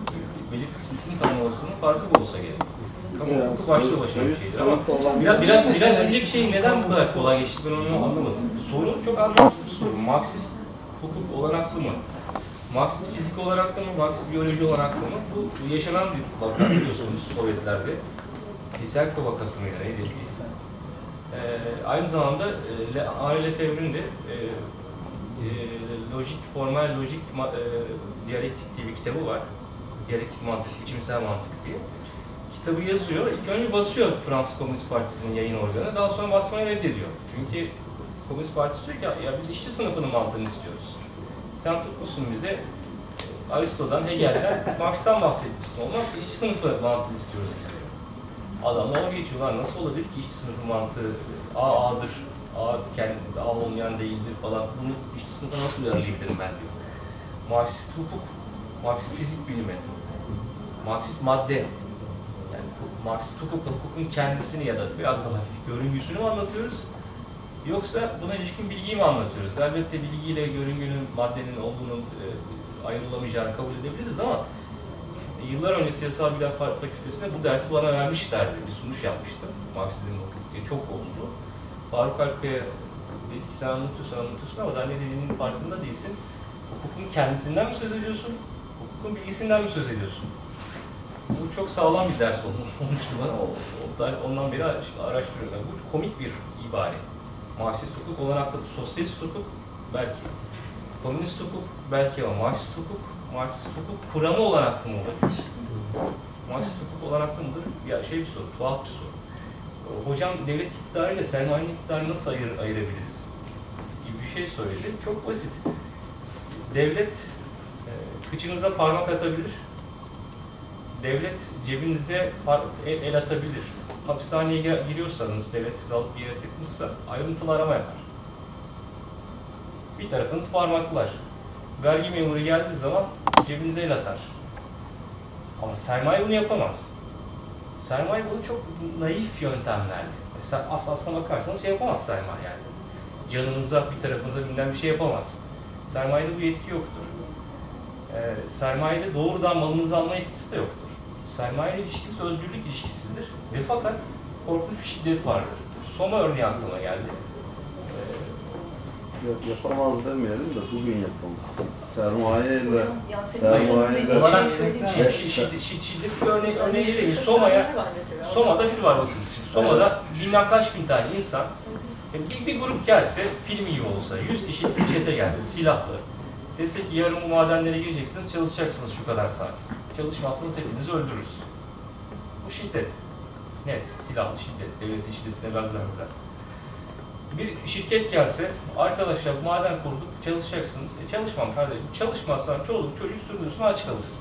belirtisinin tanımlamasının farklı olsa gerek. Kamu Ya, hukuku başlı soyut- başına bir soyut- şeydir ama soyut olan- biraz biraz biraz Mesela önceki şey neden bu kadar kolay geçti ben onu anlamadım. Soru çok anlamsız bir soru. Marksist hukuk olanaklı mı? Marksist fizik olarak da mı? Marksist biyoloji olarak da mı? Bu yaşanan bir vaka biliyorsunuz Sovyetlerde. Liselko vakası mıydı neydi? Ee, aynı zamanda e, Henri Lefebvre'nin de e, e, lojik, formal lojik e, diyalektik diye bir kitabı var. Diyalektik mantık, biçimsel mantık diye. Kitabı yazıyor, ilk önce basıyor Fransız Komünist Partisi'nin yayın organı, daha sonra basmayı reddediyor. Çünkü Komünist Partisi diyor ki ya, ya biz işçi sınıfının mantığını istiyoruz. Sen tutmuşsun bize Aristo'dan, Hegel'den, Marx'tan bahsetmişsin. Olmaz ki işçi sınıfı mantığını istiyoruz biz. Adamlar oraya geçiyorlar. Nasıl olabilir ki işçi sınıfı mantığı A A'dır, A kendi A olmayan değildir falan. Bunu işçi sınıfına nasıl uyarlayabilirim ben diyor. Marksist hukuk, Marksist fizik bilimi, Marksist madde. Yani Marksist hukuk, hukukun kendisini ya da biraz daha hafif görüngüsünü mü anlatıyoruz? Yoksa buna ilişkin bilgiyi mi anlatıyoruz? Elbette bilgiyle görüngünün, maddenin olduğunu e, ayrılamayacağını kabul edebiliriz ama yıllar önce Siyasal Bilimler Fakültesi'nde bu dersi bana vermişlerdi. Bir sunuş yapmıştım. Marksizm hukuk diye çok oldu. Faruk Alkaya dedi ki sen anlatıyorsan anlatıyorsun ama daha ne dediğinin farkında değilsin. Hukukun kendisinden mi söz ediyorsun? Hukukun bilgisinden mi söz ediyorsun? Bu çok sağlam bir ders olmuştu bana. Ondan beri araştırıyorum. Yani bu komik bir ibare. Marksist hukuk olanaklı, sosyalist hukuk belki. Komünist hukuk belki ama Marksist hukuk, Marksist hukuk kuramı olanaklı mı olabilir? Marksist hukuk olanaklı mıdır? Ya şey bir soru, tuhaf bir soru. Hocam devlet iktidarıyla sermayenin iktidarını nasıl ayır, ayırabiliriz? Gibi bir şey söyledi. Çok basit. Devlet e, kıçınıza parmak atabilir. Devlet cebinize el, el atabilir. Hapishaneye giriyorsanız, devlet sizi alıp bir yere tıkmışsa ayrıntılı arama yapar. Bir tarafınız parmaklar. Vergi memuru geldiği zaman cebinize el atar. Ama sermaye bunu yapamaz. Sermaye bunu çok naif yöntemlerle. Mesela as aslına bakarsanız şey yapamaz sermaye yani. Canınıza, bir tarafınıza bilmem bir şey yapamaz. Sermayede bu yetki yoktur. Ee, sermayede doğrudan malınızı alma yetkisi de yoktur. Sermaye ilişkisi özgürlük ilişkisidir ve fakat korkunç bir şiddet vardır. Soma örneği aklıma geldi. Yok, yapamaz demeyelim de bugün yapamaz. Sermayeyle, Yani senin sermayeyle, dediğin Olarak şey şöyle bir şey- şiddet, şiddet, şiddet, şiddet bir örneği, Mesela örneği vereyim. işte Soma'ya, insanlar var mesela. Soma'da şu var bakın. Soma'da bilmem kaç bin tane insan, bir, bir grup gelse, film gibi olsa, yüz kişilik bir çete gelse, silahlı. Dese ki yarın bu madenlere gireceksiniz, çalışacaksınız şu kadar saat. Çalışmazsanız hepinizi öldürürüz. Bu şiddet. Net, silahlı şiddet, devletin şiddetine benzer. Bir şirket gelse, arkadaşlar maden kurduk, çalışacaksınız. E çalışmam kardeşim, çalışmazsan çoluk çocuk sürünürsün, aç kalırsın.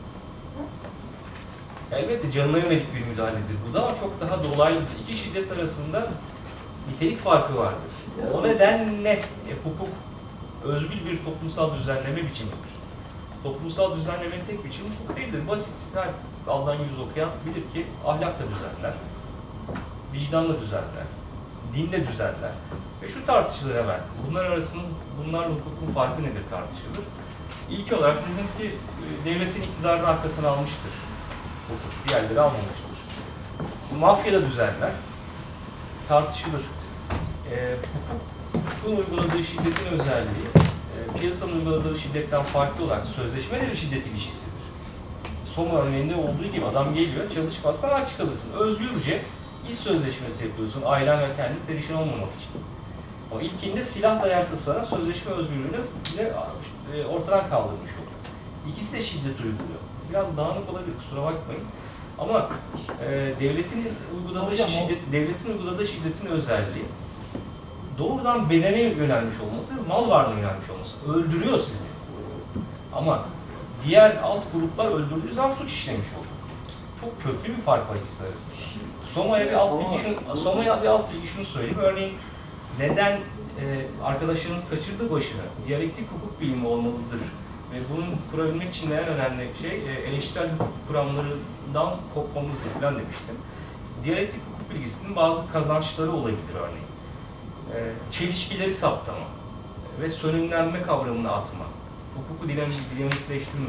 Elbette canına yönelik bir müdahaledir bu da ama çok daha dolaylı. İki şiddet arasında nitelik farkı vardır. O nedenle e, hukuk özgül bir toplumsal düzenleme biçimidir. Toplumsal düzenlemenin tek biçimi hukuk değildir. Basit. Her aldan yüz okuyan bilir ki ahlak da düzenler, vicdan da düzenler, din de düzenler. Ve şu tartışılır hemen. Bunlar arasında, bunlarla hukukun farkı nedir tartışılır. İlk olarak dedim ki devletin iktidarını arkasına almıştır. Hukuk diğerleri almamıştır. Mafya da düzenler. Tartışılır. E, hukukun uyguladığı şiddetin özelliği, e, piyasanın uyguladığı şiddetten farklı olarak sözleşmeyle bir şiddet ilişkisidir. Soma örneğinde olduğu gibi adam geliyor, çalışmazsan aç kalırsın. Özgürce iş sözleşmesi yapıyorsun, ailen ve kendin perişan olmamak için. Ama ilkinde silah dayarsa sana sözleşme özgürlüğünü bile e, ortadan kaldırmış oluyor. İkisi de şiddet uyguluyor. Biraz dağınık olabilir, kusura bakmayın. Ama e, devletin uyguladığı Hocam, şiddet, devletin uyguladığı şiddetin özelliği doğrudan bedene yönelmiş olması, mal varlığına yönelmiş olması. Öldürüyor sizi. Ama diğer alt gruplar öldürdüğü zaman suç işlemiş oluyor. Çok köklü bir fark var ikisi arasında. Soma'ya bir alt bilgi şunu, Soma'ya bir alt bilgi şunu söyleyeyim. Örneğin neden e, arkadaşlarınız kaçırdı başını? Diyalektik hukuk bilimi olmalıdır. Ve bunun kurabilmek için en önemli şey e, eleştirel hukuk kuramlarından kopmamızdır falan demiştim. Diyalektik hukuk bilgisinin bazı kazançları olabilir örneğin. E, çelişkileri saptama ve sönümlenme kavramını atma. Hukuku dinamik, dinamikleştirme.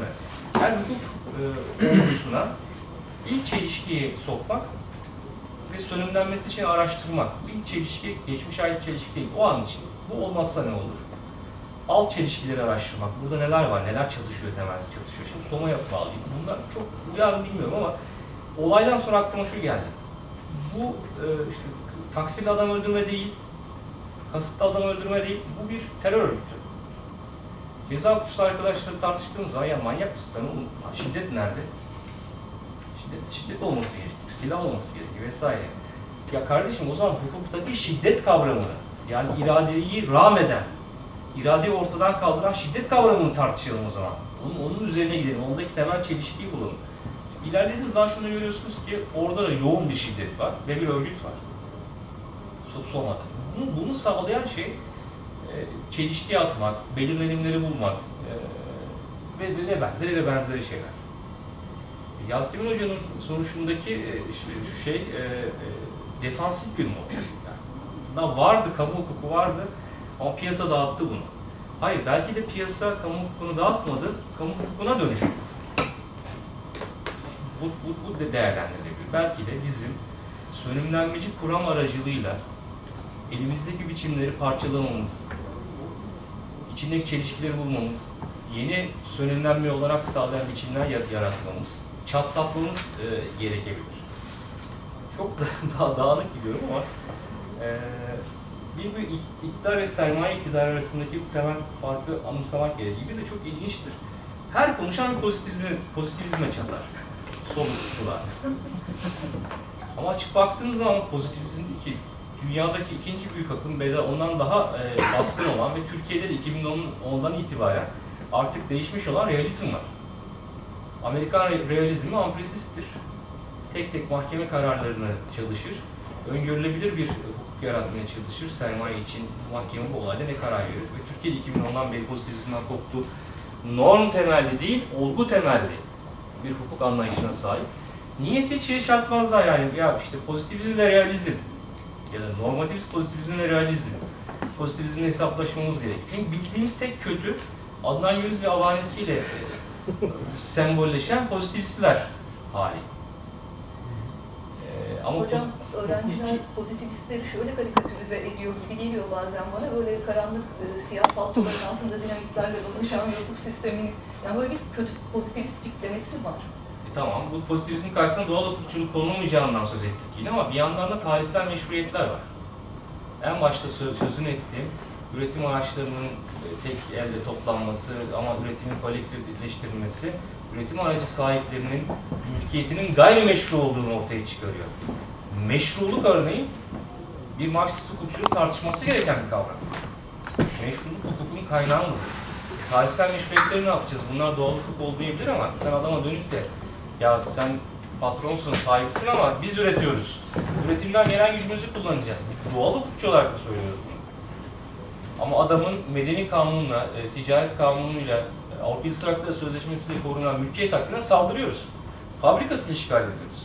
her hukuk e, olgusuna ilk çelişkiyi sokmak ve sönümlenmesi için araştırmak. Bu ilk çelişki, geçmişe ait çelişki değil. O an için. Bu olmazsa ne olur? Alt çelişkileri araştırmak. Burada neler var, neler çatışıyor, temel çatışıyor. Şimdi Soma'ya bağlayayım. Bunlar çok uyarlı bilmiyorum ama olaydan sonra aklıma şu geldi. Bu e, işte taksirli adam öldürme değil, kasıtlı adam öldürme değil, bu bir terör örgütü. Ceza hukuku arkadaşları tartıştığımız zaman ya manyak mısın sen oğlum, şiddet nerede? Şiddet, şiddet olması gerekiyor, silah olması gerekiyor vesaire. Ya kardeşim o zaman hukuktaki şiddet kavramını, yani iradeyi rağmeden, iradeyi ortadan kaldıran şiddet kavramını tartışalım o zaman. Onun, onun üzerine gidelim, ondaki temel çelişkiyi bulalım. İlerlediğiniz zaman şunu görüyorsunuz ki orada da yoğun bir şiddet var ve bir örgüt var. Soma'da. Bunu, bunu sağlayan şey e, çelişkiye atmak, belirlenimleri bulmak e, ve, ve benzeri ve benzeri şeyler. Yasemin Hoca'nın sonuçundaki e, işte, şey e, e, defansif bir mod. Yani, vardı, kamu hukuku vardı ama piyasa dağıttı bunu. Hayır, belki de piyasa kamu hukukunu dağıtmadı, kamu hukukuna dönüştü. Bu, bu, bu de değerlendirilebilir. Belki de bizim sönümlenmeci kuram aracılığıyla elimizdeki biçimleri parçalamamız, içindeki çelişkileri bulmamız, yeni sönümlenme olarak sağlayan biçimler yaratmamız, çatlatmamız e, gerekebilir. Çok da, daha dağınık gidiyorum ama e, bir, bir iktidar ve sermaye iktidarı arasındaki bu temel farkı anımsamak gerekiyor. Bir de çok ilginçtir. Her konuşan pozitivizme, pozitivizme çatar. Sonuçlar. Ama açık baktığınız zaman pozitivizm değil ki. Dünyadaki ikinci büyük akım ve ondan daha e, baskın olan ve Türkiye'de de iki bin ondan itibaren artık değişmiş olan realizm var. Amerikan realizmi ampresisttir. Tek tek mahkeme kararlarını çalışır, öngörülebilir bir hukuk yaratmaya çalışır, sermaye için mahkeme bu olayda ne karar verir ve Türkiye'de iki bin ondan beri pozitivizmden koptu. Norm temelli değil, olgu temelli bir hukuk anlayışına sahip. Niyeyse hiç çarpmazlar yani, ya işte pozitivizmle realizm ya da normativist pozitivizmle realizm, pozitivizmle hesaplaşmamız gerekiyor. Çünkü bildiğimiz tek kötü, Adnan Yüz ve avanesiyle e, sembolleşen pozitivistler hali. E, ama Hocam, öğrenciler pozitivistleri şöyle karikatürize ediyor gibi geliyor bazen bana, böyle karanlık e, siyah paltoların altında dinamitlerle dolaşan bir hukuk sisteminin, yani böyle bir kötü pozitivist tiplemesi var. Tamam, bu pozitivizm karşısında doğal hukukçuluk konulamayacağından söz ettik yine ama bir yandan da tarihsel meşruiyetler var. En başta söz, sözünü ettiğim üretim araçlarının tek elde toplanması ama üretimin kolektifleştirilmesi, üretim aracı sahiplerinin mülkiyetinin gayrimeşru olduğunu ortaya çıkarıyor. Meşruluk örneği bir Marksist hukukçunun tartışması gereken bir kavram. Meşruluk hukukun kaynağı mıdır? Tarihsel meşruiyetleri ne yapacağız? Bunlar doğal hukuk olmayabilir ama sen adama dönüp de ya sen patronsun, sahipsin ama biz üretiyoruz. Üretimden gelen gücümüzü kullanacağız. Doğal hukukçu olarak da söylüyoruz bunu. Ama adamın medeni kanunla, e, ticaret kanunuyla, e, Avrupa İnsan Hakları Sözleşmesi'yle korunan mülkiyet hakkına saldırıyoruz. Fabrikasını işgal ediyoruz.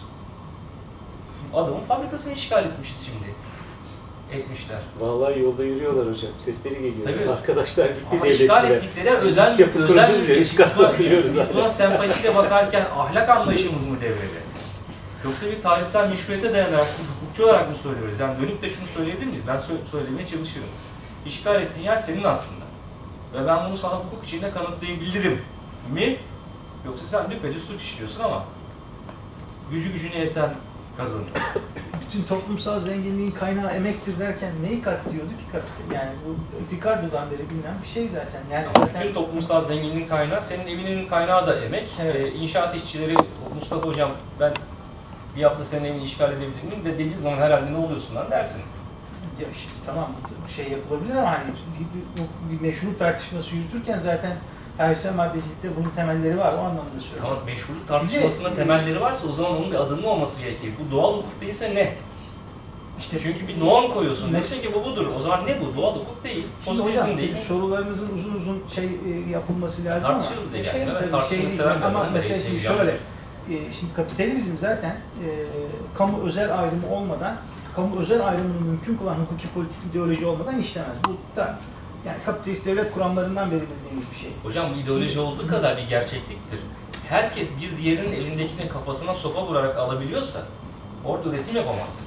Adamın fabrikasını işgal etmişiz şimdi. Etmişler. Vallahi yolda yürüyorlar hocam. Sesleri geliyor. Tabii. Arkadaşlar gitti Ama devletçiler. işgal ettikleri özel Biz yapı özel kurulunca bir işgal biz buna- ediyoruz biz zaten. buna sempatiyle bakarken ahlak anlayışımız mı devrede? Yoksa bir tarihsel meşruiyete dayanarak hukukçu olarak mı söylüyoruz? Yani dönüp de şunu söyleyebilir miyiz? Ben sö- söylemeye çalışırım. İşgal ettiğin yer senin aslında. Ve ben bunu sana hukuk içinde kanıtlayabilirim mi? Yoksa sen düpedüz suç işliyorsun ama gücü gücüne yeten kazanıyor. Bütün toplumsal zenginliğin kaynağı emektir derken neyi katlıyordu ki kapital? Yani bu Ricardo'dan beri bilinen bir şey zaten. Yani Ama zaten bütün toplumsal zenginliğin kaynağı, senin evinin kaynağı da emek. Evet. Ee, inşaat işçileri, Mustafa Hocam ben bir hafta senin evini işgal edebilir miyim de dediği zaman herhalde ne oluyorsun lan dersin. ya işte, tamam bir şey yapılabilir ama hani bir, bir, bir meşruluk tartışması yürütürken zaten tarihsel maddecilikte bunun temelleri var. O anlamda söylüyorum. Ama meşruluk tartışmasında Bir de- temelleri varsa o zaman onun bir adının olması gerekir. Bu doğal hukuk değilse ne? İşte Çünkü bir norm koyuyorsun. Ne- Desin ki bu budur. O zaman ne bu? Doğal hukuk değil. Şimdi Pozitivizm hocam değil. sorularınızın uzun uzun şey e, yapılması lazım ama Tartışırız ya Şey- yani. Evet, tabii tartışmayı şey değil, seven bir ama adam da mesela değil, şimdi değil şöyle yani. e, şimdi kapitalizm zaten e, kamu özel ayrımı olmadan, kamu özel ayrımını mümkün kılan hukuki politik ideoloji olmadan işlemez. Bu da yani kapitalist devlet kuramlarından beri bildiğimiz bir şey. Hocam bu ideoloji olduğu kadar bir gerçekliktir. herkes bir diğerinin elindekini kafasına sopa vurarak alabiliyorsa orada üretim yapamazsın.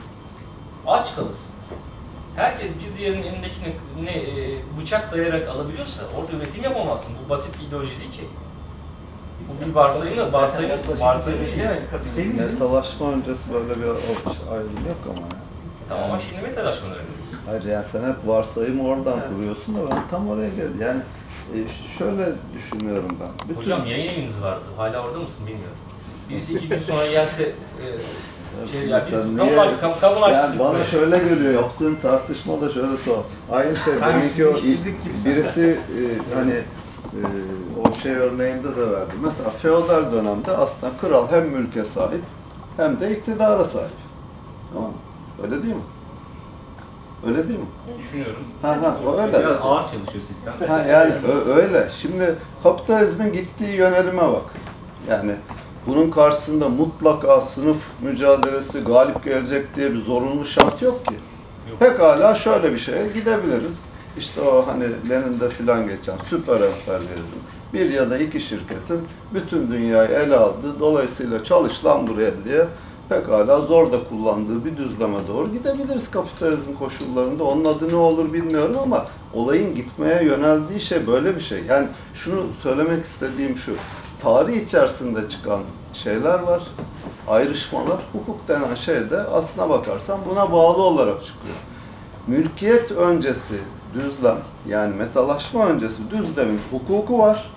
Aç kalırsın. Herkes bir diğerinin elindekini ne, e, bıçak dayayarak alabiliyorsa orada üretim yapamazsın. Bu basit bir ideoloji değil ki. Bu bir varsayımla, varsayım, varsayım değil. Evet, kapitalizm. Metalaşma öncesi böyle bir ayrım yok ama yani. Tamam ama şimdi metalaşmaları yapıyoruz. Hayır yani sen hep varsayımı oradan Evet. kuruyorsun da ben tam oraya geldim. Yani e, ş- şöyle düşünüyorum ben. Bütün, Hocam yayın eviniz vardı. Hala orada mısın bilmiyorum. Birisi iki gün sonra gelse e, şey ya Mesela biz niye- kamu aç, kamu, kamu açtık yani bana buraya. şöyle geliyor, yaptığın tartışma da şöyle tuhaf. Aynı şey Hani demek ki o sıkıştırdık gibi sen de. birisi e, hani e, o şey örneğinde de verdi. Mesela feodal dönemde aslında kral hem mülke sahip hem de iktidara sahip. Tamam mı? Öyle değil mi? Öyle değil mi? Düşünüyorum. Ha ha o öyle. Biraz ağır çalışıyor sistem. Ha yani ö- öyle. Şimdi kapitalizmin gittiği yönelime bak. Yani bunun karşısında mutlaka sınıf mücadelesi galip gelecek diye bir zorunlu şart yok ki. Yok. Pekala şöyle bir şeye gidebiliriz. İşte o hani Lenin'de filan geçen süper emperyalizm. Bir ya da iki şirketin bütün dünyayı ele aldığı, dolayısıyla çalış lan buraya diye pekala zor da kullandığı bir düzleme doğru gidebiliriz kapitalizm koşullarında. Onun adı ne olur bilmiyorum ama olayın gitmeye yöneldiği şey böyle bir şey. Yani şunu söylemek istediğim şu, tarih içerisinde çıkan şeyler var, ayrışmalar, hukuk denen şey de aslına bakarsan buna bağlı olarak çıkıyor. Mülkiyet öncesi düzlem, yani metalaşma öncesi düzlemin hukuku var.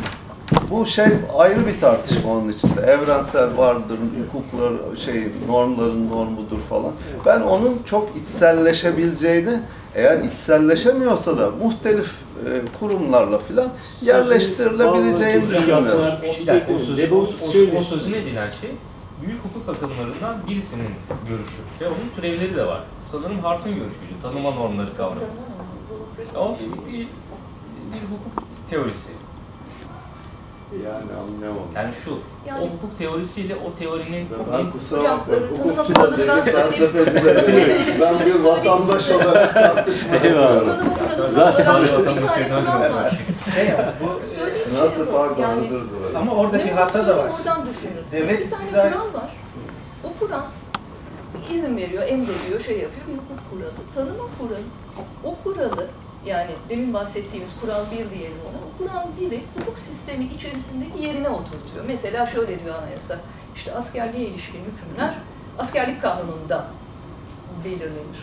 Bu şey ayrı bir tartışma onun içinde. Evrensel vardır, hukuklar, şey, normların normudur falan. Ben onun çok içselleşebileceğini, eğer içselleşemiyorsa da muhtelif e, kurumlarla filan yerleştirilebileceğini düşünüyorum. Bir dakika, o sözü, o, o, o sözüne edilen şey büyük hukuk akımlarından birisinin görüşü ve onun türevleri de var. Sanırım Hart'ın görüşüydü, tanıma normları kavramı. O bir, bir, bir hukuk teorisi. Yani anlayamadım. Yani şu, Yani- o hukuk teorisiyle o teorinin Ben kusura Hocam, bakmayın, e, tanıma hukukçu da kuralını ben değilim, söyleyeyim. felsefeci de değilim. Ben bir vatandaş olarak tartışma yapıyorum. Tanıma kuralı Zaten olarak sadece bir vatandaş tane şeyden kural öyle. var. Şey ama bu Söyleyeyim Nasıl mi? pardon Yani- özür dilerim. ama orada bir hata da var. Oradan düşünün. Devlet bir tane iktidar- kural var. O kural izin veriyor, emrediyor, şey yapıyor. Bir hukuk kuralı. Tanıma kuralı. O kuralı yani demin bahsettiğimiz kural bir diyelim ona. O kural biri hukuk sistemi içerisindeki yerine oturtuyor. Mesela şöyle diyor anayasa. İşte askerliğe ilişkin hükümler askerlik kanununda belirlenir.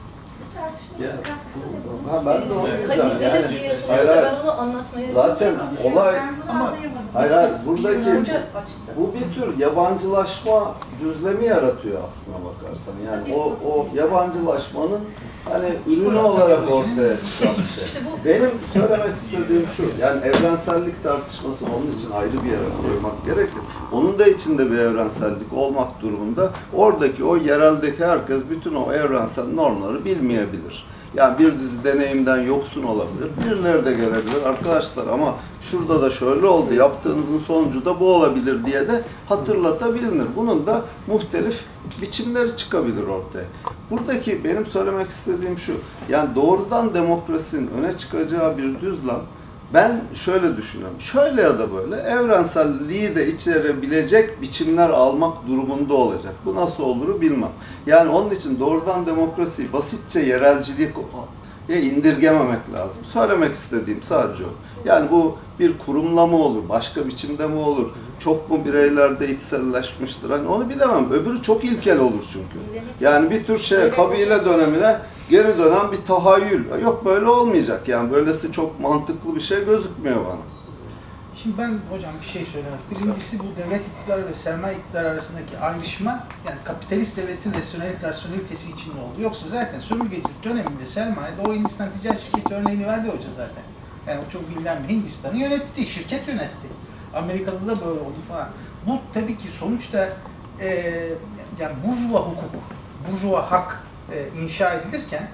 Bu tartışmanın Ya, katkısı ne bunun? ha, ben de onu Hayır, diyeceğim. nedir Yani, diye sonuçta hayır, hayır. ben onu anlatmaya Zaten olay, Ben bunu Ama- anlayamadım. hayır hayır, buradaki Hoca açtı. bu bir tür yabancılaşma düzlemi yaratıyor aslına bakarsan. Yani o, o yabancılaşmanın hani ürünü olarak ortaya çıkan bir şey. İşte bu Benim söylemek istediğim şu, yani evrensellik tartışması onun için ayrı bir yere koymak gerekir. Onun da içinde bir evrensellik olmak durumunda oradaki o yereldeki herkes bütün o evrensel normları bilmeyebilir. Yani bir dizi deneyimden yoksun olabilir, birileri de gelebilir arkadaşlar ama şurada da şöyle oldu, yaptığınızın sonucu da bu olabilir diye de hatırlatabilir. Bunun da muhtelif biçimleri çıkabilir ortaya. Buradaki benim söylemek istediğim şu, yani doğrudan demokrasinin öne çıkacağı bir düzlem, ben şöyle düşünüyorum, şöyle ya da böyle evrenselliği de içerebilecek biçimler almak durumunda olacak. Bu nasıl oluru bilmem. Yani onun için doğrudan demokrasiyi basitçe yerelcilik ya indirgememek lazım. Söylemek istediğim sadece o. Yani bu bir kurumla mı olur, başka biçimde mi olur, çok mu bireylerde içselleşmiştir, hani onu bilemem. Öbürü çok ilkel olur çünkü. Yani bir tür şey, kabile dönemine geri dönen bir tahayyül. Yok böyle olmayacak yani, böylesi çok mantıklı bir şey gözükmüyor bana. Şimdi ben hocam bir şey söylemek. Birincisi bu devlet iktidarı ve sermaye iktidarı arasındaki ayrışma, yani kapitalist devletin rasyonel, rasyonelitesi için ne oldu? Yoksa zaten sömürgecilik döneminde sermaye, Doğu Hindistan Ticaret Şirketi örneğini verdi hoca zaten. Yani o çok bilinen bir Hindistan'ı yönetti, şirket yönetti. Amerika'da da böyle oldu falan. Bu tabii ki sonuçta e, yani burjuva hukuk, burjuva hak e, inşa edilirken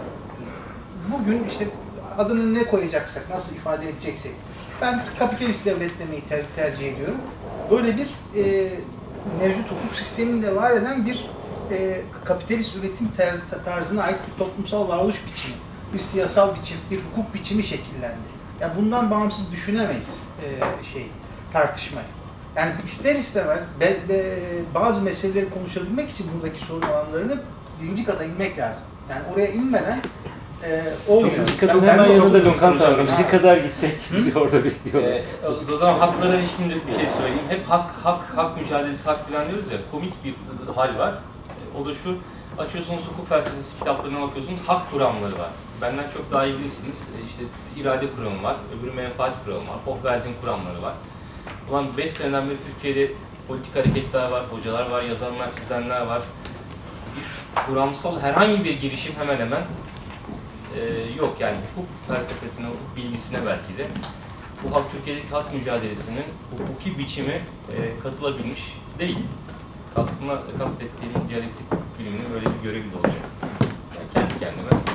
bugün işte adını ne koyacaksak, nasıl ifade edeceksek, ben kapitalist devlet demeyi ter tercih ediyorum. Böyle bir e, mevcut hukuk sisteminde var eden bir e, kapitalist üretim tarzı, tarzına ait bir toplumsal varoluş biçimi, bir siyasal biçim, bir hukuk biçimi şekillendi. Yani bundan bağımsız düşünemeyiz e, şey tartışmayı. Yani ister istemez be, be, bazı meseleleri konuşabilmek için buradaki sorun alanlarını birinci kata inmek lazım. Yani oraya inmeden e, olmuyor. İkinci katın Ben- ben hemen de- yanında çok lokanta var. hızlı Bir kadar gitsek bizi orada bekliyorlar. Ee, o zaman haklara ilişkin de bir şey söyleyeyim. Hep hak, hak, hak mücadelesi, hak filan diyoruz ya, komik bir hal var. Ee, O da şu, açıyorsunuz hukuk felsefesi kitaplarına bakıyorsunuz, hak kuramları var. Benden çok daha iyi bilirsiniz. Ee, İşte irade kuramı var, öbürü menfaat kuramı var, Hochwald'in kuramları var. Ulan beş seneden beri Türkiye'de politik hareketler var, hocalar var, yazanlar, çizenler var. Bir kuramsal herhangi bir girişim hemen hemen Ee, yok yani hukuk felsefesine, hukuk bilgisine belki de bu hak Türkiye'deki hak mücadelesinin hukuki biçimi e, katılabilmiş değil. Aslında kastettiğim diyalektik hukuk biliminin böyle bir görevi de olacak. Yani kendi kendime